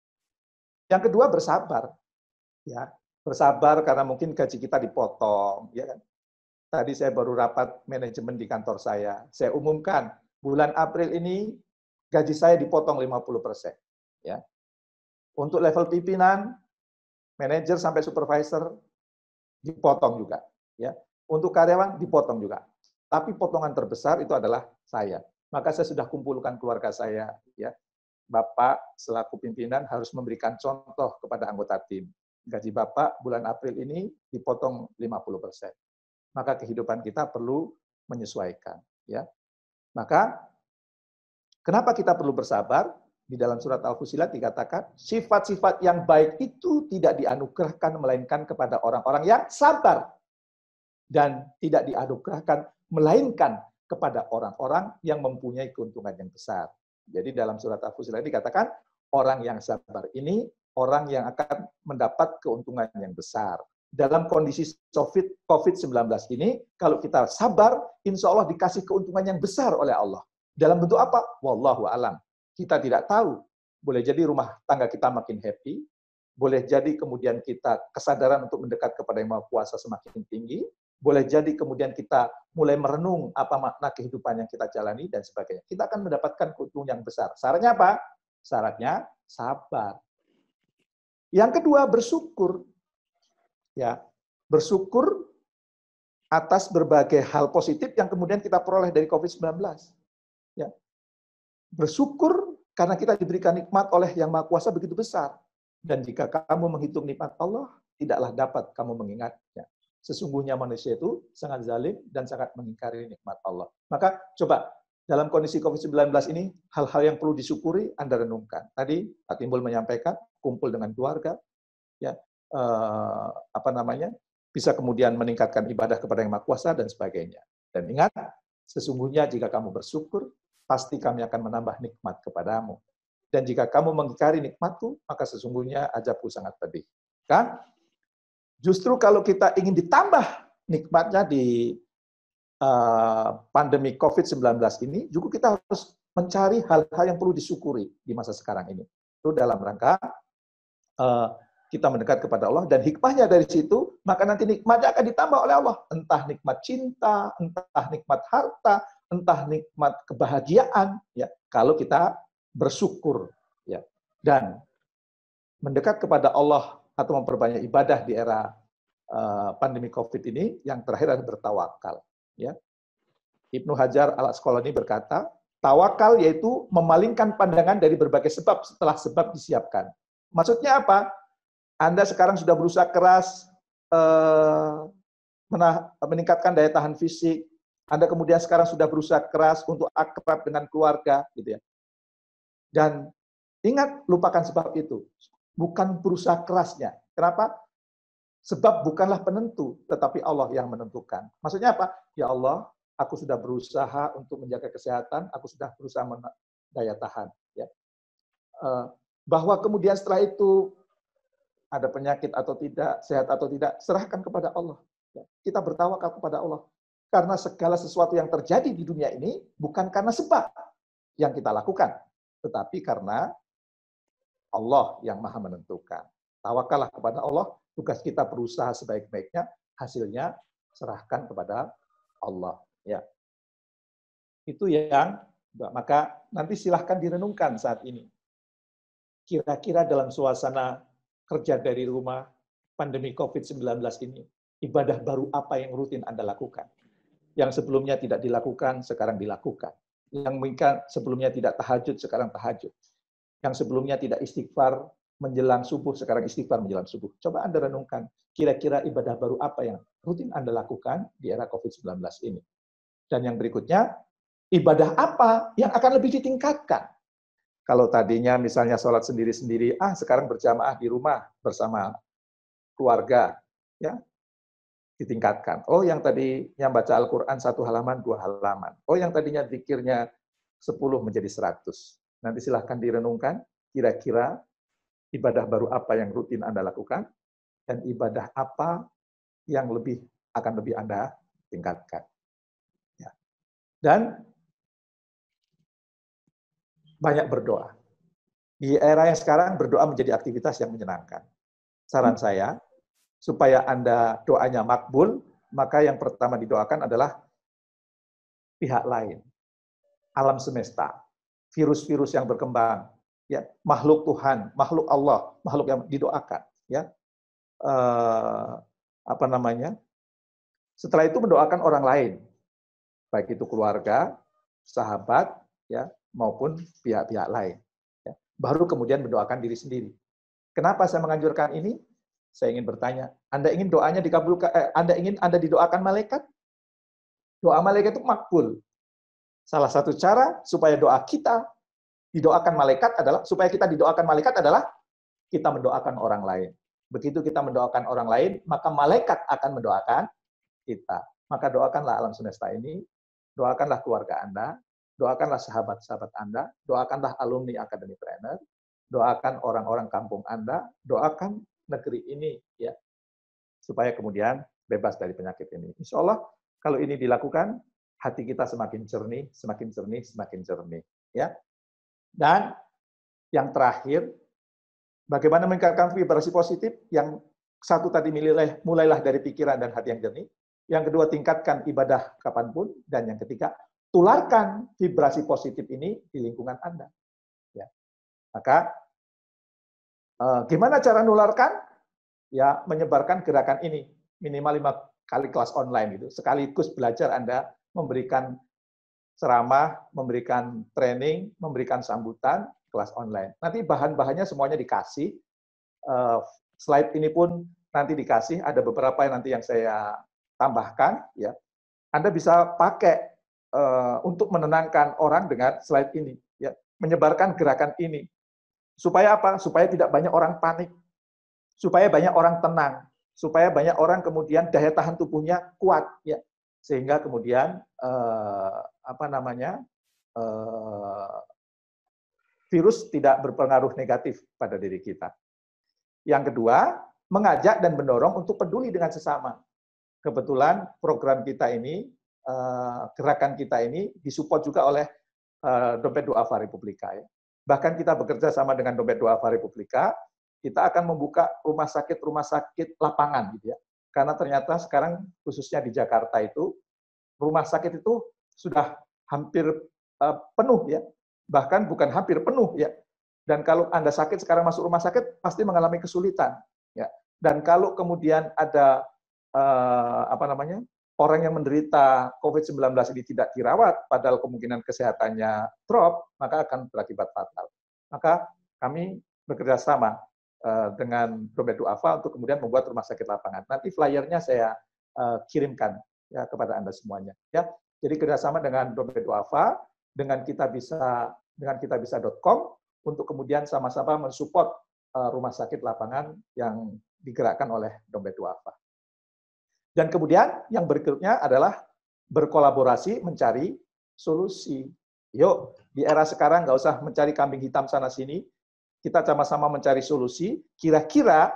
Yang kedua, bersabar. Ya, bersabar karena mungkin gaji kita dipotong, ya kan? Tadi saya baru rapat manajemen di kantor saya. Saya umumkan, bulan April ini gaji saya dipotong 50%. Ya. Untuk level pimpinan, manajer sampai supervisor, dipotong juga. Ya. Untuk karyawan, dipotong juga. Tapi potongan terbesar itu adalah saya. Maka saya sudah kumpulkan keluarga saya. Ya. Bapak selaku pimpinan harus memberikan contoh kepada anggota tim. Gaji Bapak bulan April ini dipotong 50%. Maka kehidupan kita perlu menyesuaikan. Ya. Maka, kenapa kita perlu bersabar? Di dalam surat Al-Fusilat dikatakan, sifat-sifat yang baik itu tidak dianugerahkan, melainkan kepada orang-orang yang sabar. Dan tidak dianugerahkan, melainkan kepada orang-orang yang mempunyai keuntungan yang besar. Jadi dalam surat Al-Fusilat dikatakan, orang yang sabar ini, orang yang akan mendapat keuntungan yang besar. Dalam kondisi COVID-19 ini, kalau kita sabar, insya Allah dikasih keuntungan yang besar oleh Allah. Dalam bentuk apa? Wallahu alam. Kita tidak tahu. Boleh jadi rumah tangga kita makin happy, boleh jadi kemudian kita kesadaran untuk mendekat kepada Yang Maha Kuasa semakin tinggi, boleh jadi kemudian kita mulai merenung apa makna kehidupan yang kita jalani, dan sebagainya. Kita akan mendapatkan keuntungan yang besar. Syaratnya apa? Syaratnya sabar. Yang kedua, bersyukur. Ya, bersyukur atas berbagai hal positif yang kemudian kita peroleh dari COVID-19. Ya. Bersyukur karena kita diberikan nikmat oleh Yang Maha Kuasa begitu besar. Dan jika kamu menghitung nikmat Allah, tidaklah dapat kamu mengingatnya. Sesungguhnya manusia itu sangat zalim dan sangat mengingkari nikmat Allah. Maka coba, dalam kondisi COVID-19 ini, hal-hal yang perlu disyukuri Anda renungkan. Tadi Pak Timbul menyampaikan, kumpul dengan keluarga, ya, bisa kemudian meningkatkan ibadah kepada Yang Maha Kuasa dan sebagainya. Dan ingat, sesungguhnya jika kamu bersyukur, pasti kami akan menambah nikmat kepadamu. Dan jika kamu mengingkari nikmatku, maka sesungguhnya azabku sangat pedih. Kan? Justru kalau kita ingin ditambah nikmatnya di pandemi COVID-19 ini, juga kita harus mencari hal-hal yang perlu disyukuri di masa sekarang ini. Itu dalam rangka kita mendekat kepada Allah, dan hikmahnya dari situ, maka nanti nikmatnya akan ditambah oleh Allah. Entah nikmat cinta, entah nikmat harta, entah nikmat kebahagiaan, ya, kalau kita bersyukur, ya. Dan mendekat kepada Allah atau memperbanyak ibadah di era pandemi COVID ini, yang terakhir adalah bertawakal, ya. Ibnu Hajar al-Asqalani berkata, tawakal yaitu memalingkan pandangan dari berbagai sebab setelah sebab disiapkan. Maksudnya apa? Anda sekarang sudah berusaha keras meningkatkan daya tahan fisik. Anda kemudian sekarang sudah berusaha keras untuk akrab dengan keluarga, gitu ya. Dan ingat, lupakan sebab itu. Bukan berusaha kerasnya. Kenapa? Sebab bukanlah penentu, tetapi Allah yang menentukan. Maksudnya apa? Ya Allah, aku sudah berusaha untuk menjaga kesehatan, aku sudah berusaha daya tahan. Ya. Bahwa kemudian setelah itu ada penyakit atau tidak, sehat atau tidak, serahkan kepada Allah. Kita bertawakal kepada Allah. Karena segala sesuatu yang terjadi di dunia ini bukan karena sebab yang kita lakukan, tetapi karena Allah yang maha menentukan. Tawakallah kepada Allah, tugas kita berusaha sebaik-baiknya, hasilnya serahkan kepada Allah. Ya. Itu yang, maka nanti silahkan direnungkan saat ini. Kira-kira dalam suasana kerja dari rumah, pandemi COVID-19 ini, ibadah baru apa yang rutin Anda lakukan? Yang sebelumnya tidak dilakukan, sekarang dilakukan. Yang mungkin sebelumnya tidak tahajud, sekarang tahajud. Yang sebelumnya tidak istighfar menjelang subuh, sekarang istighfar menjelang subuh. Coba Anda renungkan, kira-kira ibadah baru apa yang rutin Anda lakukan di era COVID-19 ini? Dan yang berikutnya, ibadah apa yang akan lebih ditingkatkan? Kalau tadinya misalnya sholat sendiri-sendiri, sekarang berjamaah di rumah bersama keluarga, ya, ditingkatkan. Oh, yang tadinya baca Al-Quran 1 halaman, 2 halaman. Oh, yang tadinya zikirnya 10 menjadi 100. Nanti silahkan direnungkan, kira-kira ibadah baru apa yang rutin Anda lakukan, dan ibadah apa yang akan lebih Anda tingkatkan. Ya. Dan banyak berdoa. Di era yang sekarang, berdoa menjadi aktivitas yang menyenangkan. Saran saya, supaya Anda doanya makbul, maka yang pertama didoakan adalah pihak lain. Alam semesta, virus-virus yang berkembang, ya, makhluk Tuhan, makhluk Allah, makhluk yang didoakan. Ya. Setelah itu mendoakan orang lain, baik itu keluarga, sahabat, ya, maupun pihak-pihak lain. Ya. Baru kemudian mendoakan diri sendiri. Kenapa saya menganjurkan ini? Saya ingin bertanya, Anda ingin doanya dikabulkan? Anda ingin Anda didoakan malaikat? Doa malaikat itu makbul. Salah satu cara supaya doa kita didoakan malaikat adalah, supaya kita didoakan malaikat adalah kita mendoakan orang lain. Begitu kita mendoakan orang lain, maka malaikat akan mendoakan kita. Maka doakanlah alam semesta ini, doakanlah keluarga Anda, doakanlah sahabat-sahabat Anda, doakanlah alumni Academy Trainer, doakan orang-orang kampung Anda, doakan negeri ini, ya, supaya kemudian bebas dari penyakit ini. Insya Allah, kalau ini dilakukan, hati kita semakin jernih, semakin jernih, semakin jernih. Ya. Dan yang terakhir, bagaimana meningkatkan vibrasi positif? Yang satu tadi mulailah dari pikiran dan hati yang jernih. Yang kedua, tingkatkan ibadah kapanpun. Dan yang ketiga, tularkan vibrasi positif ini di lingkungan Anda. Ya. Maka, gimana cara nularkan? Ya, menyebarkan gerakan ini. Minimal 5 kali kelas online gitu. Sekaligus belajar Anda memberikan ceramah, memberikan training, memberikan sambutan, kelas online. Nanti bahan-bahannya semuanya dikasih. Slide ini pun nanti dikasih, ada beberapa yang nanti yang saya tambahkan. Ya, Anda bisa pakai untuk menenangkan orang dengan slide ini. Ya, menyebarkan gerakan ini. Supaya apa? Supaya tidak banyak orang panik. Supaya banyak orang tenang. Supaya banyak orang kemudian daya tahan tubuhnya kuat. Ya. Sehingga kemudian virus tidak berpengaruh negatif pada diri kita. Yang kedua, mengajak dan mendorong untuk peduli dengan sesama. Kebetulan program kita ini, gerakan kita ini disupport juga oleh Dompet Duafa Republika. Ya. Bahkan kita bekerja sama dengan Dompet Duafa Republika kita akan membuka rumah sakit lapangan gitu ya. Karena ternyata sekarang khususnya di Jakarta itu rumah sakit itu sudah hampir penuh ya. Bahkan bukan hampir penuh ya. Dan kalau Anda sakit sekarang masuk rumah sakit pasti mengalami kesulitan ya. Dan kalau kemudian ada orang yang menderita COVID-19 ini tidak dirawat, padahal kemungkinan kesehatannya drop, maka akan berakibat fatal. Maka kami bekerja sama dengan Dompet Duafa untuk kemudian membuat rumah sakit lapangan. Nanti flyernya saya kirimkan ya kepada Anda semuanya. Ya, jadi kerjasama dengan Dompet Duafa, dengan kitabisa.com untuk kemudian sama-sama mensupport rumah sakit lapangan yang digerakkan oleh Dompet Duafa. Dan kemudian yang berikutnya adalah berkolaborasi mencari solusi. Yuk, di era sekarang nggak usah mencari kambing hitam sana-sini, kita sama-sama mencari solusi, kira-kira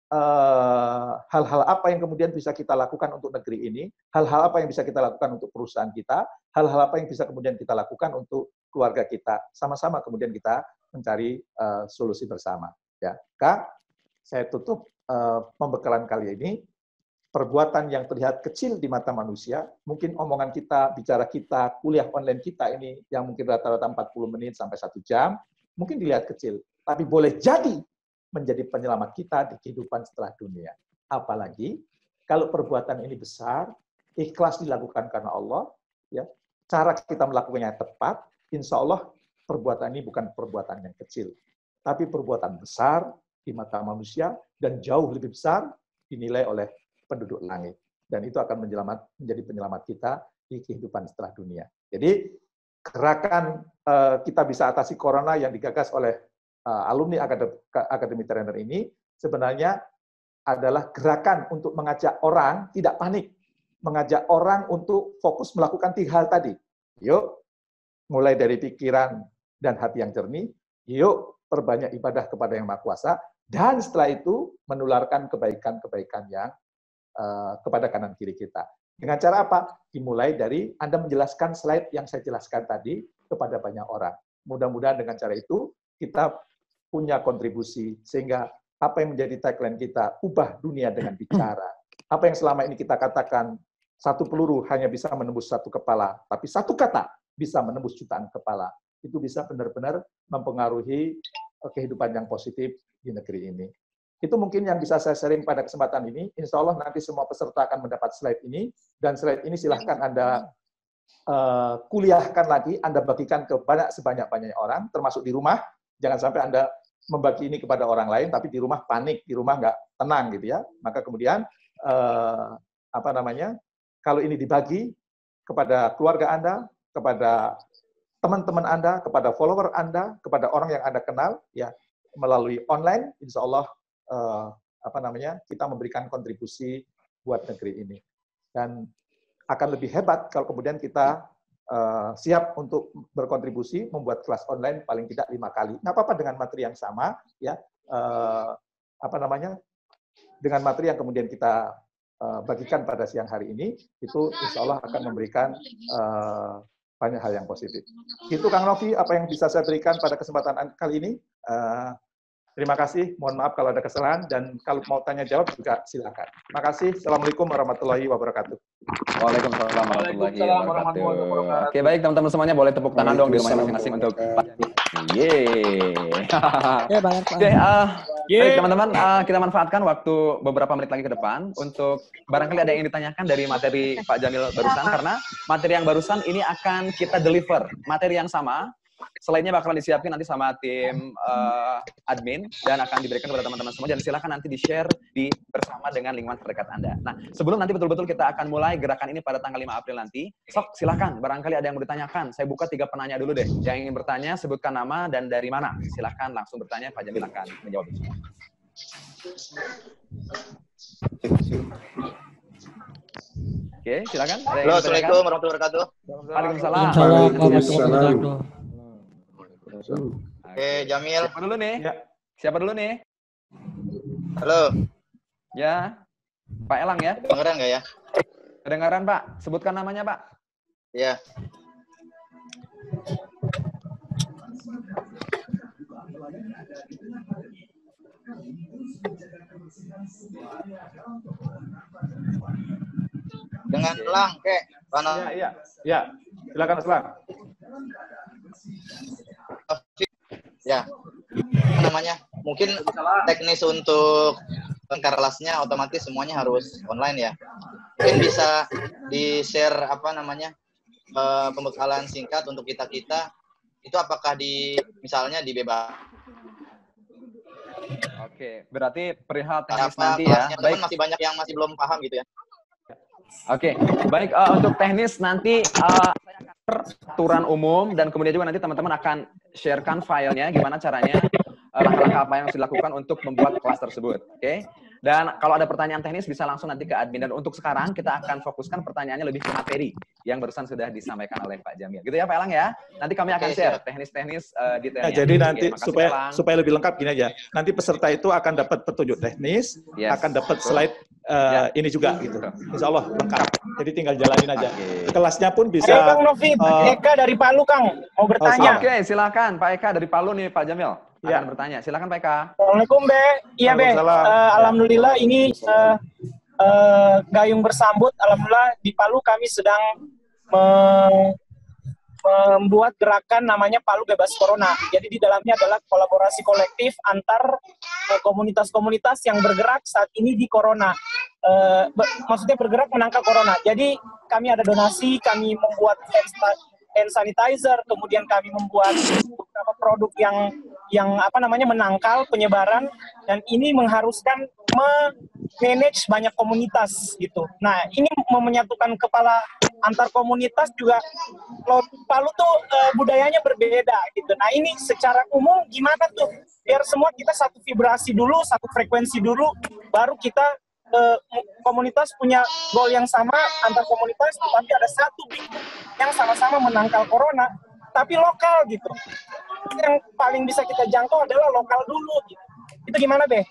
hal-hal apa yang kemudian bisa kita lakukan untuk negeri ini, hal-hal apa yang bisa kita lakukan untuk perusahaan kita, hal-hal apa yang bisa kemudian kita lakukan untuk keluarga kita. Sama-sama kemudian kita mencari solusi bersama. Ya, Kak, saya tutup pembekalan kali ini. Perbuatan yang terlihat kecil di mata manusia, mungkin omongan kita, bicara kita, kuliah online kita ini yang mungkin rata-rata 40 menit sampai 1 jam, mungkin dilihat kecil, tapi boleh jadi menjadi penyelamat kita di kehidupan setelah dunia. Apalagi kalau perbuatan ini besar, ikhlas dilakukan karena Allah, ya, cara kita melakukannya tepat, insya Allah perbuatan ini bukan perbuatan yang kecil, tapi perbuatan besar di mata manusia dan jauh lebih besar dinilai oleh penduduk langit. Dan itu akan menjadi penyelamat kita di kehidupan setelah dunia. Jadi, gerakan kita bisa atasi corona yang digagas oleh alumni Akademi Trainer ini sebenarnya adalah gerakan untuk mengajak orang tidak panik, mengajak orang untuk fokus melakukan 3 hal tadi. Yuk, mulai dari pikiran dan hati yang jernih, yuk perbanyak ibadah kepada Yang Maha Kuasa, dan setelah itu menularkan kebaikan-kebaikan yang kepada kanan kiri kita. Dengan cara apa? Dimulai dari Anda menjelaskan slide yang saya jelaskan tadi kepada banyak orang. Mudah-mudahan dengan cara itu kita punya kontribusi sehingga apa yang menjadi tagline kita, ubah dunia dengan bicara. Apa yang selama ini kita katakan, 1 peluru hanya bisa menembus 1 kepala, tapi 1 kata bisa menembus jutaan kepala. Itu bisa benar-benar mempengaruhi kehidupan yang positif di negeri ini. Itu mungkin yang bisa saya sharing pada kesempatan ini. Insya Allah nanti semua peserta akan mendapat slide ini, dan slide ini silahkan Anda kuliahkan lagi, Anda bagikan ke sebanyak-banyaknya orang, termasuk di rumah. Jangan sampai Anda membagi ini kepada orang lain, tapi di rumah panik, di rumah nggak tenang gitu ya. Maka kemudian kalau ini dibagi kepada keluarga Anda, kepada teman-teman Anda, kepada follower Anda, kepada orang yang Anda kenal, ya melalui online, insya Allah kita memberikan kontribusi buat negeri ini. Dan akan lebih hebat kalau kemudian kita siap untuk berkontribusi membuat kelas online paling tidak 5 kali. Nggak apa-apa dengan materi yang sama, ya dengan materi yang kemudian kita bagikan pada siang hari ini, itu insya Allah akan memberikan banyak hal yang positif. Itu Kang Novi, apa yang bisa saya berikan pada kesempatan kali ini. Terima kasih, mohon maaf kalau ada kesalahan, dan kalau mau tanya-jawab juga silakan. Terima kasih, Assalamualaikum warahmatullahi wabarakatuh. Waalaikumsalam warahmatullahi wabarakatuh. Oke, baik teman-teman semuanya, boleh tepuk tangan dong di rumah masing-masing untuk Pak. Oke, baik teman-teman, kita manfaatkan waktu beberapa menit lagi ke depan untuk barangkali ada yang ditanyakan dari materi Pak Jamil barusan, karena materi yang barusan ini akan kita deliver, materi yang sama. Slide-nya bakalan disiapin nanti sama tim admin dan akan diberikan kepada teman-teman semua, dan silakan nanti di-share bersama dengan lingkungan terdekat Anda. Nah, sebelum nanti betul-betul kita akan mulai gerakan ini pada tanggal 5 April nanti, sok silakan, barangkali ada yang mau ditanyakan. Saya buka 3 penanya dulu deh. Yang ingin bertanya, sebutkan nama dan dari mana. Silakan langsung bertanya, Pak Jamil akan menjawab itu. Oke, silakan. Halo, Assalamualaikum warahmatullahi wabarakatuh. Waalaikumsalam. Waalaikumsalam. Oke, Jamil. Siapa dulu nih? Ya. Siapa dulu nih? Halo. Ya, Pak Elang ya? Kedengeran nggak ya? Kedengaran Pak. Sebutkan namanya Pak. Ya. Dengan Elang, kek. Ya. Silakan Elang. Ya, apa namanya? Mungkin teknis untuk kelasnya otomatis semuanya harus online ya. Mungkin bisa di-share apa namanya pembekalan singkat untuk kita-kita. Itu apakah misalnya dibebas? Oke, berarti perihal teknis nanti ya. Baik. Masih banyak yang masih belum paham gitu ya. Oke, baik untuk teknis nanti saya akan aturan umum dan kemudian juga nanti teman-teman akan sharekan filenya gimana caranya langkah-langkah apa yang harus dilakukan untuk membuat kelas tersebut. Oke. Dan kalau ada pertanyaan teknis bisa langsung nanti ke admin. Dan untuk sekarang kita akan fokuskan pertanyaannya lebih ke materi yang barusan sudah disampaikan oleh Pak Jamil. Gitu ya Pak Elang ya. Nanti kami akan share teknis-teknis detailnya. Nah, jadi nanti supaya lebih lengkap gini aja. Nanti peserta itu akan dapat petunjuk teknis, akan dapat slide ini juga gitu. Insya Allah lengkap. Jadi tinggal jalanin aja. Kelasnya pun bisa. Kang Novi, Eka dari Palu Kang mau bertanya. Oke, silakan Pak Eka dari Palu nih Pak Jamil. Akan bertanya. Silakan Pak Eka. Assalamualaikum Be. Iya Be. Alhamdulillah ini gayung bersambut. Alhamdulillah di Palu kami sedang membuat gerakan namanya Palu Bebas Corona. Jadi di dalamnya adalah kolaborasi kolektif antar komunitas-komunitas yang bergerak saat ini di Corona. Maksudnya bergerak menangkal Corona. Jadi kami ada donasi, kami membuat hand sanitizer, kemudian kami membuat beberapa produk yang apa namanya menangkal penyebaran, dan ini mengharuskan manage banyak komunitas gitu. Nah, ini menyatukan kepala antar komunitas juga. Palu tuh budayanya berbeda gitu. Nah, ini secara umum gimana tuh biar semua kita satu vibrasi dulu, satu frekuensi dulu, baru kita komunitas punya goal yang sama antar komunitas, tapi ada satu yang sama-sama menangkal corona, tapi lokal gitu. Yang paling bisa kita jangkau adalah lokal dulu gitu. Itu gimana, Be?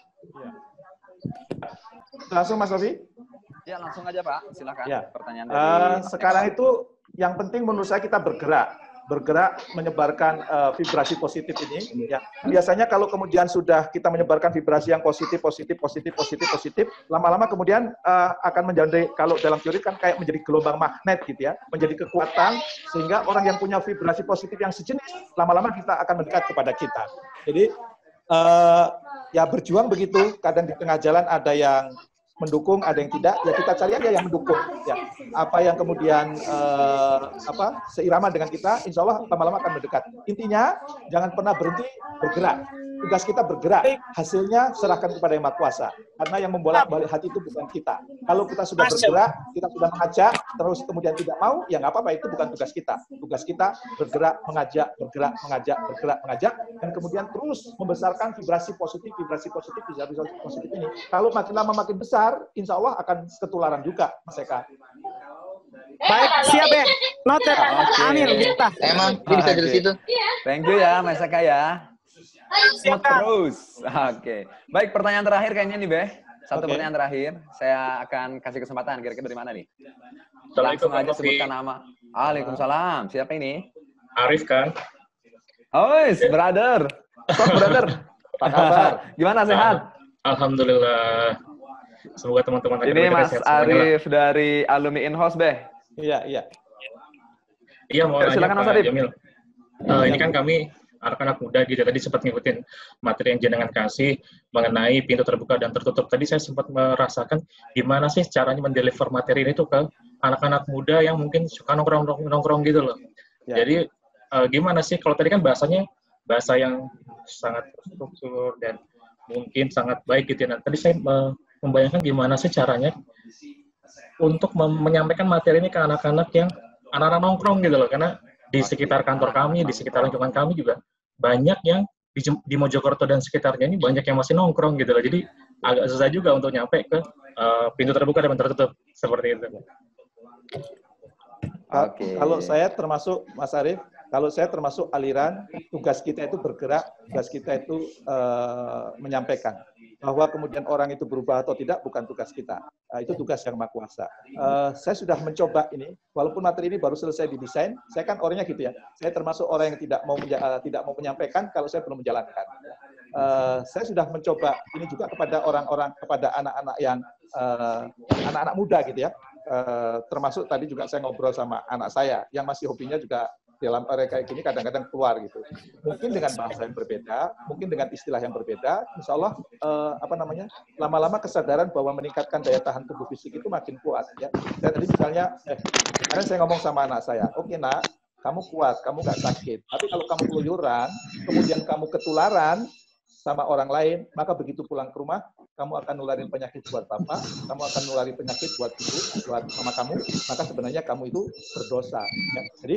Langsung Mas Rofi? Ya, langsung aja Pak. Silakan. Ya. Pertanyaan dari sekarang itu yang penting menurut saya kita bergerak menyebarkan vibrasi positif ini. Ya. Biasanya kalau kemudian sudah kita menyebarkan vibrasi yang positif, lama-lama kemudian akan menjadi, kalau dalam teori kan kayak menjadi gelombang magnet gitu ya, menjadi kekuatan sehingga orang yang punya vibrasi positif yang sejenis, lama-lama kita akan mendekat kepada kita. Jadi ya berjuang begitu, kadang di tengah jalan ada yang mendukung, ada yang tidak, ya kita cari aja yang mendukung. Ya, apa yang kemudian seirama dengan kita, insya Allah lama-lama akan mendekat. Intinya, jangan pernah berhenti bergerak. Tugas kita bergerak, hasilnya serahkan kepada Yang Maha Kuasa. Karena yang membolak-balik hati itu bukan kita. Kalau kita sudah bergerak, kita sudah mengajak, terus kemudian tidak mau, ya nggak apa-apa, itu bukan tugas kita. Tugas kita bergerak, mengajak, dan kemudian terus membesarkan vibrasi positif ini. Kalau makin lama makin besar, insya Allah akan ketularan juga, Mas Eka. Baik, siap ya. Noted. Amir, kita. Emang bisa dari situ. Thank you ya, Mas Eka ya. Silakan. Terus. Oke. Baik, pertanyaan terakhir kayaknya nih, Beh. Satu pertanyaan terakhir. Saya akan kasih kesempatan. Kira-kira dari mana nih? Langsung aja sebutkan nama. Waalaikumsalam. Siapa ini? Arif, kan? Oh, brother. Sok, brother. Apa kabar? Gimana, sehat? Alhamdulillah. Semoga teman-teman ini Mas Arif dari alumni in-house, Beh. Iya. Iya, mau silakan Mas Arif. Jamil. Ini kan kami anak-anak muda gitu, tadi sempat ngikutin materi yang jenengan kasih mengenai pintu terbuka dan tertutup. Tadi saya sempat merasakan gimana sih caranya mendeliver materi itu ke anak-anak muda yang mungkin suka nongkrong gitu loh. Ya. Jadi gimana sih, kalau tadi kan bahasanya bahasa yang sangat terstruktur dan mungkin sangat baik gitu ya. Nah, tadi saya membayangkan gimana sih caranya untuk menyampaikan materi ini ke anak-anak yang anak-anak nongkrong gitu loh, karena di sekitar kantor kami, di sekitar lingkungan kami juga banyak yang di Mojokerto dan sekitarnya ini banyak yang masih nongkrong gitu loh. Jadi agak susah juga untuk nyampe ke pintu terbuka dan tertutup seperti itu. Kalau saya termasuk Mas Arif, kalau saya termasuk aliran, tugas kita itu bergerak, tugas kita itu menyampaikan. Bahwa kemudian orang itu berubah atau tidak bukan tugas kita. Itu tugas Yang Maha Kuasa. Saya sudah mencoba ini, walaupun materi ini baru selesai didesain, saya kan orangnya gitu ya. Saya termasuk orang yang tidak mau menyampaikan kalau saya belum menjalankan. saya sudah mencoba ini juga kepada orang-orang, kepada anak-anak yang anak-anak muda gitu ya. Termasuk tadi juga saya ngobrol sama anak saya yang masih hobinya juga dalam area kayak gini kadang-kadang keluar gitu. Mungkin dengan bahasa yang berbeda, mungkin dengan istilah yang berbeda, insya Allah lama-lama kesadaran bahwa meningkatkan daya tahan tubuh fisik itu makin kuat ya. Saya tadi misalnya, kemarin saya ngomong sama anak saya, oke nak, kamu kuat, kamu nggak sakit. Tapi kalau kamu keluyuran, kemudian kamu ketularan sama orang lain, maka begitu pulang ke rumah, kamu akan nularin penyakit buat bapak, kamu akan nularin penyakit buat ibu, buat mama kamu, maka sebenarnya kamu itu berdosa. Ya. Jadi,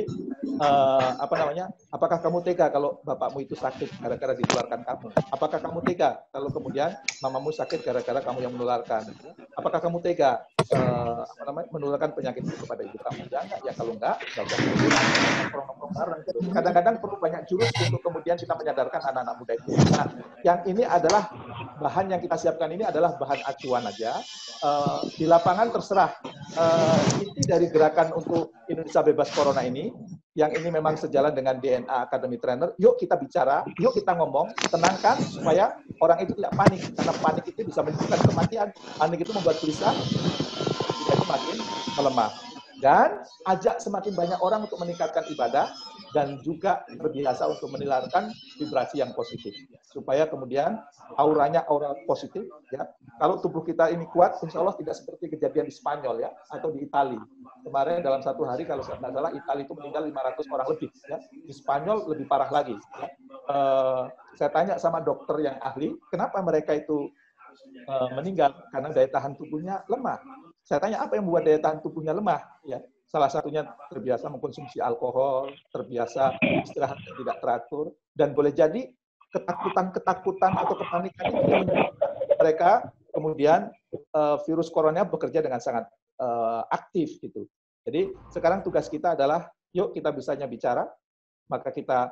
apakah kamu tega kalau bapakmu itu sakit gara-gara ditularkan kamu? Apakah kamu tega kalau kemudian mamamu sakit gara-gara kamu yang menularkan? Apakah kamu tega menularkan penyakit itu kepada ibu kamu? Ya enggak, ya kalau enggak usah nongkrong bareng. Kadang-kadang perlu banyak jurus untuk kemudian kita menyadarkan anak-anak muda itu. Nah, yang ini adalah bahan yang kita siapkan ini adalah bahan acuan aja. Di lapangan terserah. Inti dari gerakan untuk Indonesia Bebas Corona ini, yang ini memang sejalan dengan DNA Academy Trainer, yuk kita bicara, yuk kita ngomong, tenangkan supaya orang itu tidak panik. Karena panik itu bisa menimbulkan kematian. Panik itu membuat gelisah, jadi makin melemah. Dan ajak semakin banyak orang untuk meningkatkan ibadah dan juga terbiasa untuk menularkan vibrasi yang positif supaya kemudian auranya aura positif ya. Kalau tubuh kita ini kuat, insya Allah tidak seperti kejadian di Spanyol ya atau di Italia. Kemarin dalam satu hari kalau saya tidak salah Italia itu meninggal 500 orang lebih ya. Di Spanyol lebih parah lagi. Ya. Saya tanya sama dokter yang ahli, kenapa mereka itu meninggal? Karena daya tahan tubuhnya lemah. Saya tanya apa yang membuat daya tahan tubuhnya lemah? Ya, salah satunya terbiasa mengkonsumsi alkohol, terbiasa istirahat yang tidak teratur, dan boleh jadi ketakutan atau kepanikan itu yang menyebabkan mereka kemudian virus corona bekerja dengan sangat aktif gitu. Jadi sekarang tugas kita adalah, yuk kita bisanya bicara, maka kita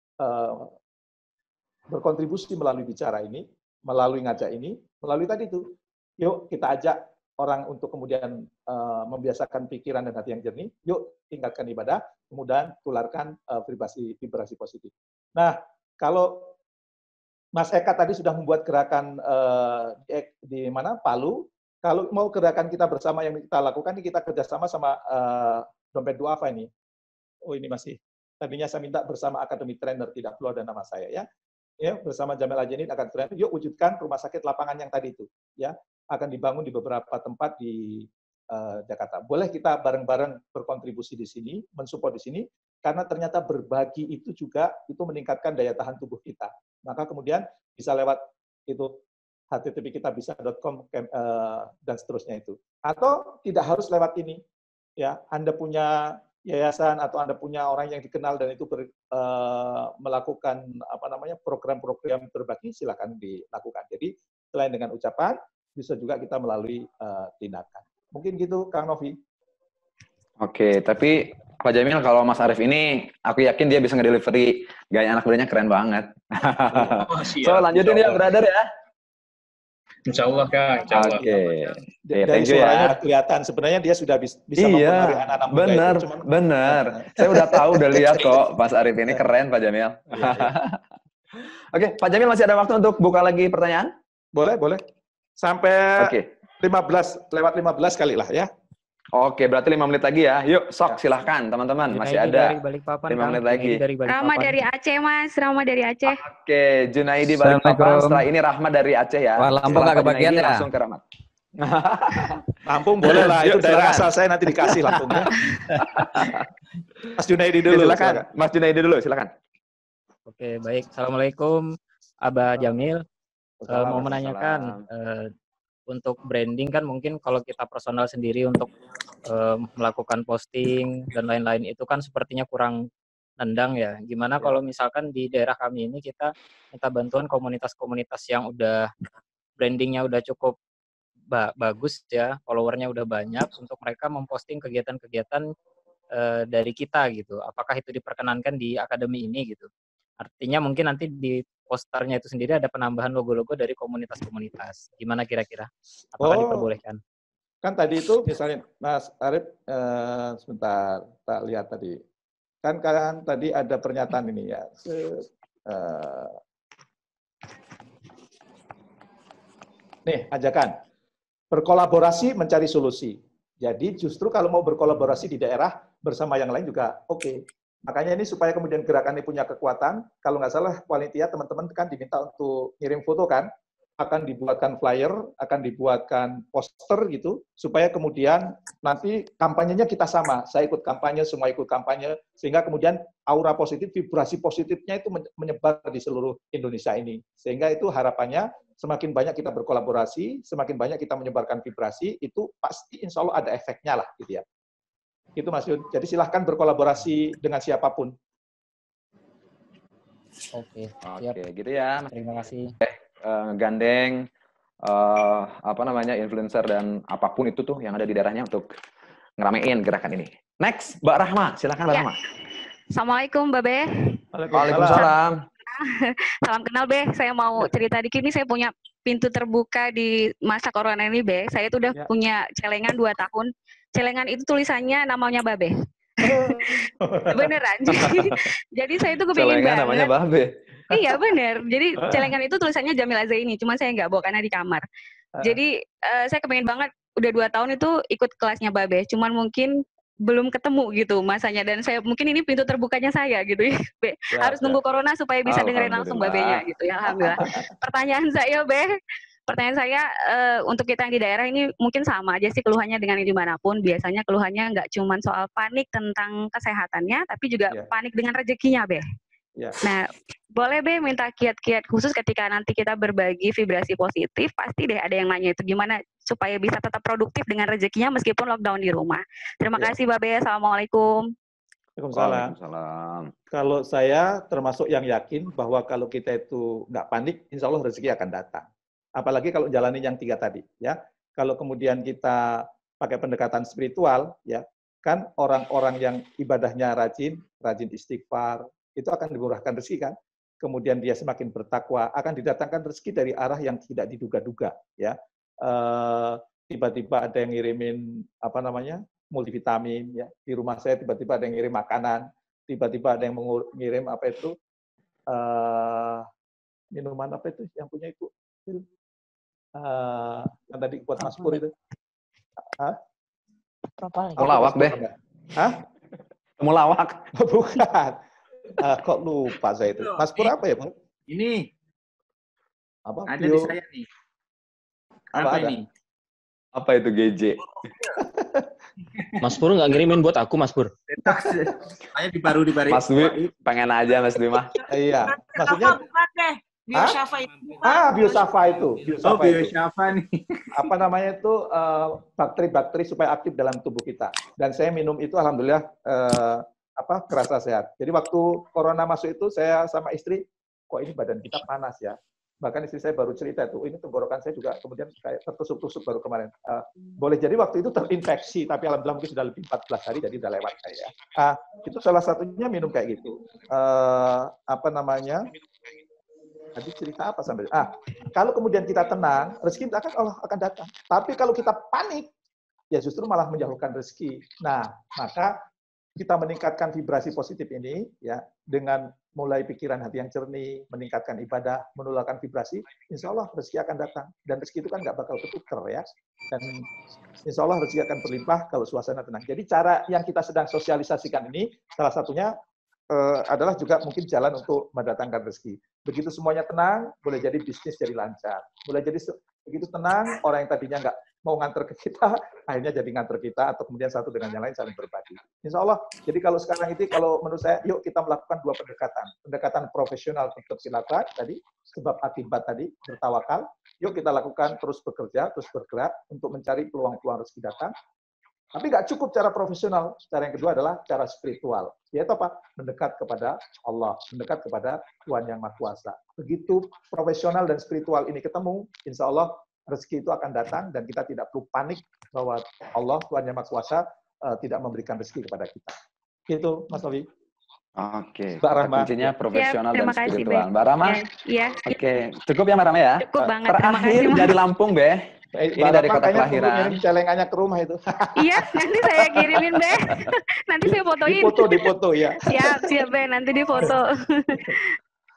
berkontribusi melalui bicara ini, melalui ngajak ini, melalui tadi itu, yuk kita ajak orang untuk kemudian membiasakan pikiran dan hati yang jernih, yuk tingkatkan ibadah, kemudian tularkan vibrasi positif. Nah, kalau Mas Eka tadi sudah membuat gerakan di mana Palu, kalau mau gerakan kita bersama yang kita lakukan, ini kita kerjasama sama Dompet Duafa ini. Oh ini masih, tadinya saya minta bersama Academy Trainer, tidak perlu ada nama saya ya. Ya, bersama Jamil Ajanin akan Trainer, yuk wujudkan rumah sakit lapangan yang tadi itu, ya. Akan dibangun di beberapa tempat di Jakarta. Boleh kita bareng-bareng berkontribusi di sini, mensupport di sini, karena ternyata berbagi itu juga itu meningkatkan daya tahan tubuh kita. Maka kemudian bisa lewat itu http-kitabisa.com dan seterusnya itu. Atau tidak harus lewat ini. Ya, Anda punya yayasan atau Anda punya orang yang dikenal dan itu melakukan program-program berbagi, silakan dilakukan. Jadi selain dengan ucapan, bisa juga kita melalui tindakan. Mungkin gitu, Kang Novi. Oke, tapi Pak Jamil, kalau Mas Arief ini, aku yakin dia bisa ngedelivery gaya anak mudanya keren banget. Oh, so, lanjutin ya, brother ya. Insya Allah, Kang. Insya Allah. Oke. Dari suaranya kelihatan, sebenarnya dia sudah bisa mempengaruhi anak-anak muda bener, itu. Bener. Saya udah tahu, udah lihat kok, Mas Arief ini keren, Pak Jamil. Oke, Pak Jamil masih ada waktu untuk buka lagi pertanyaan? Boleh, boleh. Sampai 15, lewat 15 kali lah ya. Oke, berarti 5 menit lagi ya. Yuk, sok silahkan teman-teman. Masih ada 5 menit lagi. Rama dari Aceh, Mas. Rama dari Aceh. Oke, Junaidi Balikpapan. Setelah ini Rahmat dari Aceh ya. Wah, Lampung nggak kebagian ya? Langsung ke Rahmat. Lampung boleh lah, itu daerah asal saya nanti dikasih Lampung ya. Mas Junaidi dulu. Silakan. Mas Junaidi dulu, silakan. Oke, baik. Assalamualaikum, Abah Jamil. Mau menanyakan, untuk branding kan mungkin kalau kita personal sendiri untuk melakukan posting dan lain-lain itu kan sepertinya kurang nendang ya. Gimana kalau misalkan di daerah kami ini kita minta bantuan komunitas-komunitas yang udah brandingnya udah cukup bagus ya, followernya udah banyak, untuk mereka memposting kegiatan-kegiatan dari kita gitu. Apakah itu diperkenankan di akademi ini gitu? Artinya mungkin nanti di posternya itu sendiri ada penambahan logo-logo dari komunitas-komunitas. Gimana kira-kira? Apakah diperbolehkan? Kan tadi itu misalnya Mas Arief, sebentar, tak lihat tadi. Kan tadi ada pernyataan ini ya. Nih, ajakan. Berkolaborasi mencari solusi. Jadi justru kalau mau berkolaborasi di daerah bersama yang lain juga oke. Makanya ini supaya kemudian gerakan ini punya kekuatan, kalau nggak salah panitia teman-teman kan diminta untuk ngirim foto kan, akan dibuatkan flyer, akan dibuatkan poster gitu, supaya kemudian nanti kampanyenya kita sama. Saya ikut kampanye, semua ikut kampanye, sehingga kemudian aura positif, vibrasi positifnya itu menyebar di seluruh Indonesia ini. Sehingga itu harapannya semakin banyak kita berkolaborasi, semakin banyak kita menyebarkan vibrasi, itu pasti insya Allah ada efeknya lah gitu ya. Itu Mas Yun. Jadi silahkan berkolaborasi dengan siapapun. Oke, Oke, gitu ya. Terima kasih. Gandeng influencer dan apapun itu tuh yang ada di daerahnya untuk ngeramein gerakan ini. Next, Mbak Rahma, silakan Mbak Rahma. Assalamualaikum, Mbak Be. Waalaikumsalam. Salam kenal, Be. Saya mau cerita dikit nih, saya punya pintu terbuka di masa corona ini, Be. Saya tuh udah punya celengan 2 tahun. Celengan itu tulisannya namanya Babe. Beneran. Jadi saya tuh kepingin Celengan banget. namanya Babe. Iya bener. Jadi celengan itu tulisannya Jamil Azaini, cuma saya nggak bawa karena di kamar. Jadi saya kepingin banget, udah 2 tahun itu ikut kelasnya Babe. Cuman mungkin belum ketemu gitu masanya, dan saya mungkin ini pintu terbukanya saya gitu ya, Be. Harus nunggu corona supaya bisa dengerin langsung Babenya gitu ya, alhamdulillah. Pertanyaan saya, Be, untuk kita yang di daerah ini mungkin sama aja sih keluhannya dengan yang dimanapun. Biasanya keluhannya nggak cuma soal panik tentang kesehatannya, tapi juga panik dengan rezekinya, Be. Nah, boleh Be minta kiat-kiat khusus ketika nanti kita berbagi vibrasi positif, pasti deh ada yang nanya itu gimana supaya bisa tetap produktif dengan rezekinya meskipun lockdown di rumah. Terima kasih Babe, Assalamualaikum. Waalaikumsalam. Kalau saya termasuk yang yakin bahwa kalau kita itu nggak panik, insya Allah rezeki akan datang. Apalagi kalau jalanin yang 3 tadi, ya. Kalau kemudian kita pakai pendekatan spiritual, ya, kan orang-orang yang ibadahnya rajin istighfar, itu akan dimurahkan rezeki kan. Kemudian dia semakin bertakwa, akan didatangkan rezeki dari arah yang tidak diduga-duga, ya. Tiba-tiba ada yang ngirimin multivitamin, ya. Di rumah saya tiba-tiba ada yang ngirim makanan, tiba-tiba ada yang mengirim minuman apa itu yang punya Ibu? Yang tadi buat Mas Pur itu. Temulawak, Be. Hah? Temulawak. Bukan. Kok lupa saya itu. Mas Pur apa ya, Bang? Ini. Apa? Ada di saya nih. Apa ini? Apa itu GJ? Mas Pur nggak ngirimin buat aku, Mas Pur. Saya baru dibari. Mas Dwi, pengen aja Mas Dwi mah. Iya. Maksudnya bukan deh. Biosafa itu. Biosafa itu. Biosafa nih. Apa namanya itu bakteri-bakteri supaya aktif dalam tubuh kita. Dan saya minum itu alhamdulillah kerasa sehat. Jadi waktu corona masuk itu saya sama istri, kok ini badan kita panas ya. Bahkan istri saya baru cerita itu, ini tenggorokan saya juga kemudian kayak tertusuk-tusuk baru kemarin. Boleh jadi waktu itu terinfeksi, tapi alhamdulillah mungkin sudah lebih 14 hari, jadi udah lewat saya. Itu salah satunya minum kayak gitu. Tadi cerita apa sampai? Kalau kemudian kita tenang, rezeki Allah akan datang. Tapi kalau kita panik, ya justru malah menjauhkan rezeki. Nah, maka kita meningkatkan vibrasi positif ini, ya, dengan mulai pikiran hati yang jernih, meningkatkan ibadah, menularkan vibrasi, insya Allah rezeki akan datang. Dan rezeki itu kan nggak bakal ketuker ya. Dan insya Allah rezeki akan berlimpah kalau suasana tenang. Jadi cara yang kita sedang sosialisasikan ini, salah satunya adalah juga mungkin jalan untuk mendatangkan rezeki. Begitu semuanya tenang, boleh jadi bisnis jadi lancar. Boleh jadi begitu tenang, orang yang tadinya nggak mau nganter ke kita, akhirnya jadi nganter kita, atau kemudian satu dengan yang lain saling berbagi. Insya Allah, jadi kalau sekarang itu, kalau menurut saya, yuk kita melakukan 2 pendekatan. Pendekatan profesional untuk silakan tadi, sebab akibat tadi, bertawakal. Yuk kita lakukan terus bekerja, terus bergerak, untuk mencari peluang-peluang rezeki datang. Tapi nggak cukup cara profesional. Cara yang kedua adalah cara spiritual. Yaitu apa? Mendekat kepada Allah, mendekat kepada Tuhan Yang Maha Kuasa. Begitu profesional dan spiritual ini ketemu, insya Allah rezeki itu akan datang dan kita tidak perlu panik bahwa Allah, Tuhan Yang Maha Kuasa, tidak memberikan rezeki kepada kita. Itu, Mas Novi. Oke. Mbak Rahma. Kuncinya profesional dan kasih, spiritual. Be. Mbak Rahma? Iya. Oke. Cukup ya Mbak Rahma ya? Cukup banget. Terakhir dari Lampung, Be. Ini dari kota kelahiran. Ngirim celengannya ke rumah itu. Iya, nanti saya kirimin, Be. Nanti saya fotoin. Dipoto ya. Siap, Be. Nanti difoto.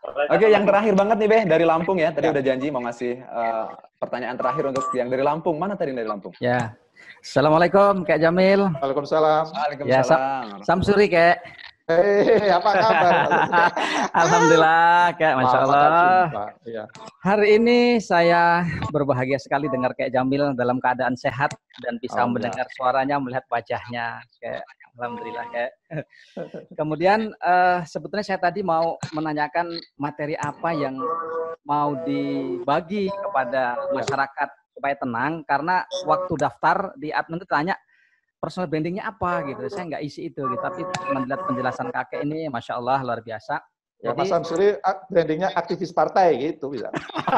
Oke, yang terakhir banget nih, Beh, dari Lampung ya. Tadi udah janji mau ngasih pertanyaan terakhir untuk yang dari Lampung. Mana tadi yang dari Lampung? Ya. Assalamualaikum, Kak Jamil. Waalaikumsalam. Ya, Samsuri, Kak. Apa kabar? Alhamdulillah, Kak. Masya Allah. Ya. Hari ini saya berbahagia sekali dengar Kak Jamil dalam keadaan sehat dan bisa mendengar suaranya, melihat wajahnya. Kak. Alhamdulillah, Kak. Kemudian sebetulnya saya tadi mau menanyakan materi apa yang mau dibagi kepada masyarakat supaya tenang, karena waktu daftar di admin itu tanya personal brandingnya apa gitu. Saya nggak isi itu gitu, tapi melihat penjelasan kakek ini, Masya Allah, luar biasa. Ya, Jadi, Mas Samsuri brandingnya aktivis partai gitu bisa.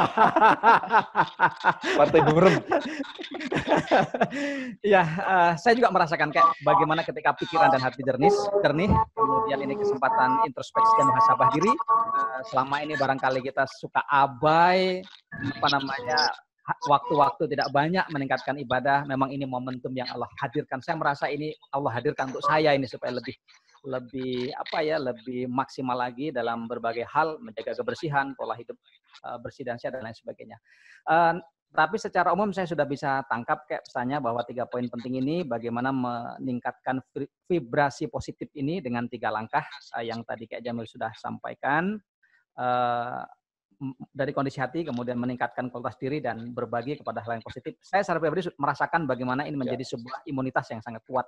Partai Burem. Ya, saya juga merasakan kayak bagaimana ketika pikiran dan hati jernih, kemudian ini kesempatan introspeksi dan muhasabah diri. Selama ini barangkali kita suka abai, waktu-waktu tidak banyak meningkatkan ibadah. Memang ini momentum yang Allah hadirkan. Saya merasa ini Allah hadirkan untuk saya ini supaya lebih maksimal lagi dalam berbagai hal, menjaga kebersihan, pola hidup bersih dan sehat dan lain sebagainya. Tapi secara umum saya sudah bisa tangkap kayak pesannya bahwa 3 poin penting ini bagaimana meningkatkan vibrasi positif ini dengan 3 langkah yang tadi Kak Jamil sudah sampaikan. Dari kondisi hati, kemudian meningkatkan kualitas diri dan berbagi kepada hal yang positif. Saya secara pribadi merasakan bagaimana ini menjadi sebuah imunitas yang sangat kuat.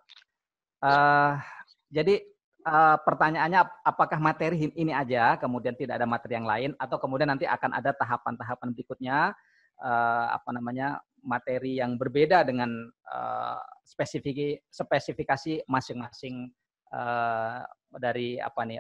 Jadi pertanyaannya, apakah materi ini aja, kemudian tidak ada materi yang lain, atau kemudian nanti akan ada tahapan-tahapan berikutnya, materi yang berbeda dengan spesifikasi masing-masing dari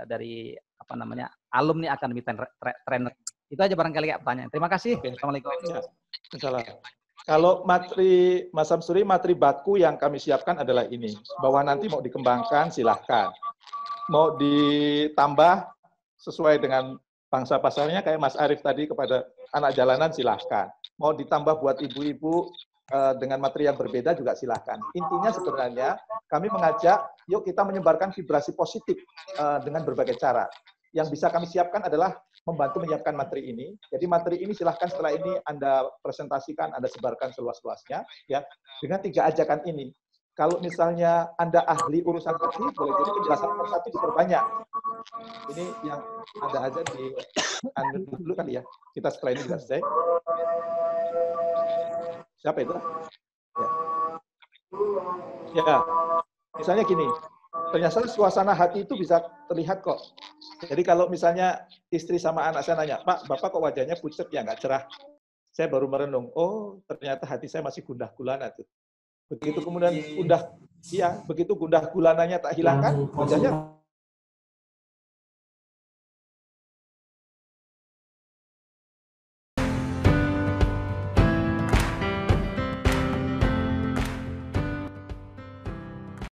alumni akademi trainer. Itu aja barangkali Kak pertanyaan. Terima kasih. Assalamualaikum. Ya, kalau materi Mas Samsuri, materi baku yang kami siapkan adalah ini, bahwa nanti mau dikembangkan silahkan, mau ditambah sesuai dengan pangsa pasarnya kayak Mas Arief tadi kepada anak jalanan silahkan, mau ditambah buat ibu-ibu dengan materi yang berbeda juga silahkan. Intinya sebenarnya kami mengajak, yuk kita menyebarkan vibrasi positif dengan berbagai cara. Yang bisa kami siapkan adalah membantu menyiapkan materi ini. Jadi materi ini silahkan setelah ini Anda presentasikan, Anda sebarkan seluas-luasnya, ya, dengan 3 ajakan ini. Kalau misalnya Anda ahli urusan hati, boleh jadi penjelasan persatu diperbanyak. Ini yang ada aja di Anda dulu kali ya. Kita setelah ini sudah selesai. Siapa itu? Ya, misalnya gini. Ternyata suasana hati itu bisa terlihat kok. Jadi kalau misalnya istri sama anak saya nanya, Pak, Bapak kok wajahnya pucat ya, nggak cerah. Saya baru merenung, oh ternyata hati saya masih gundah gulana tuh. Begitu kemudian begitu gundah gulananya tak hilangkan, wajahnya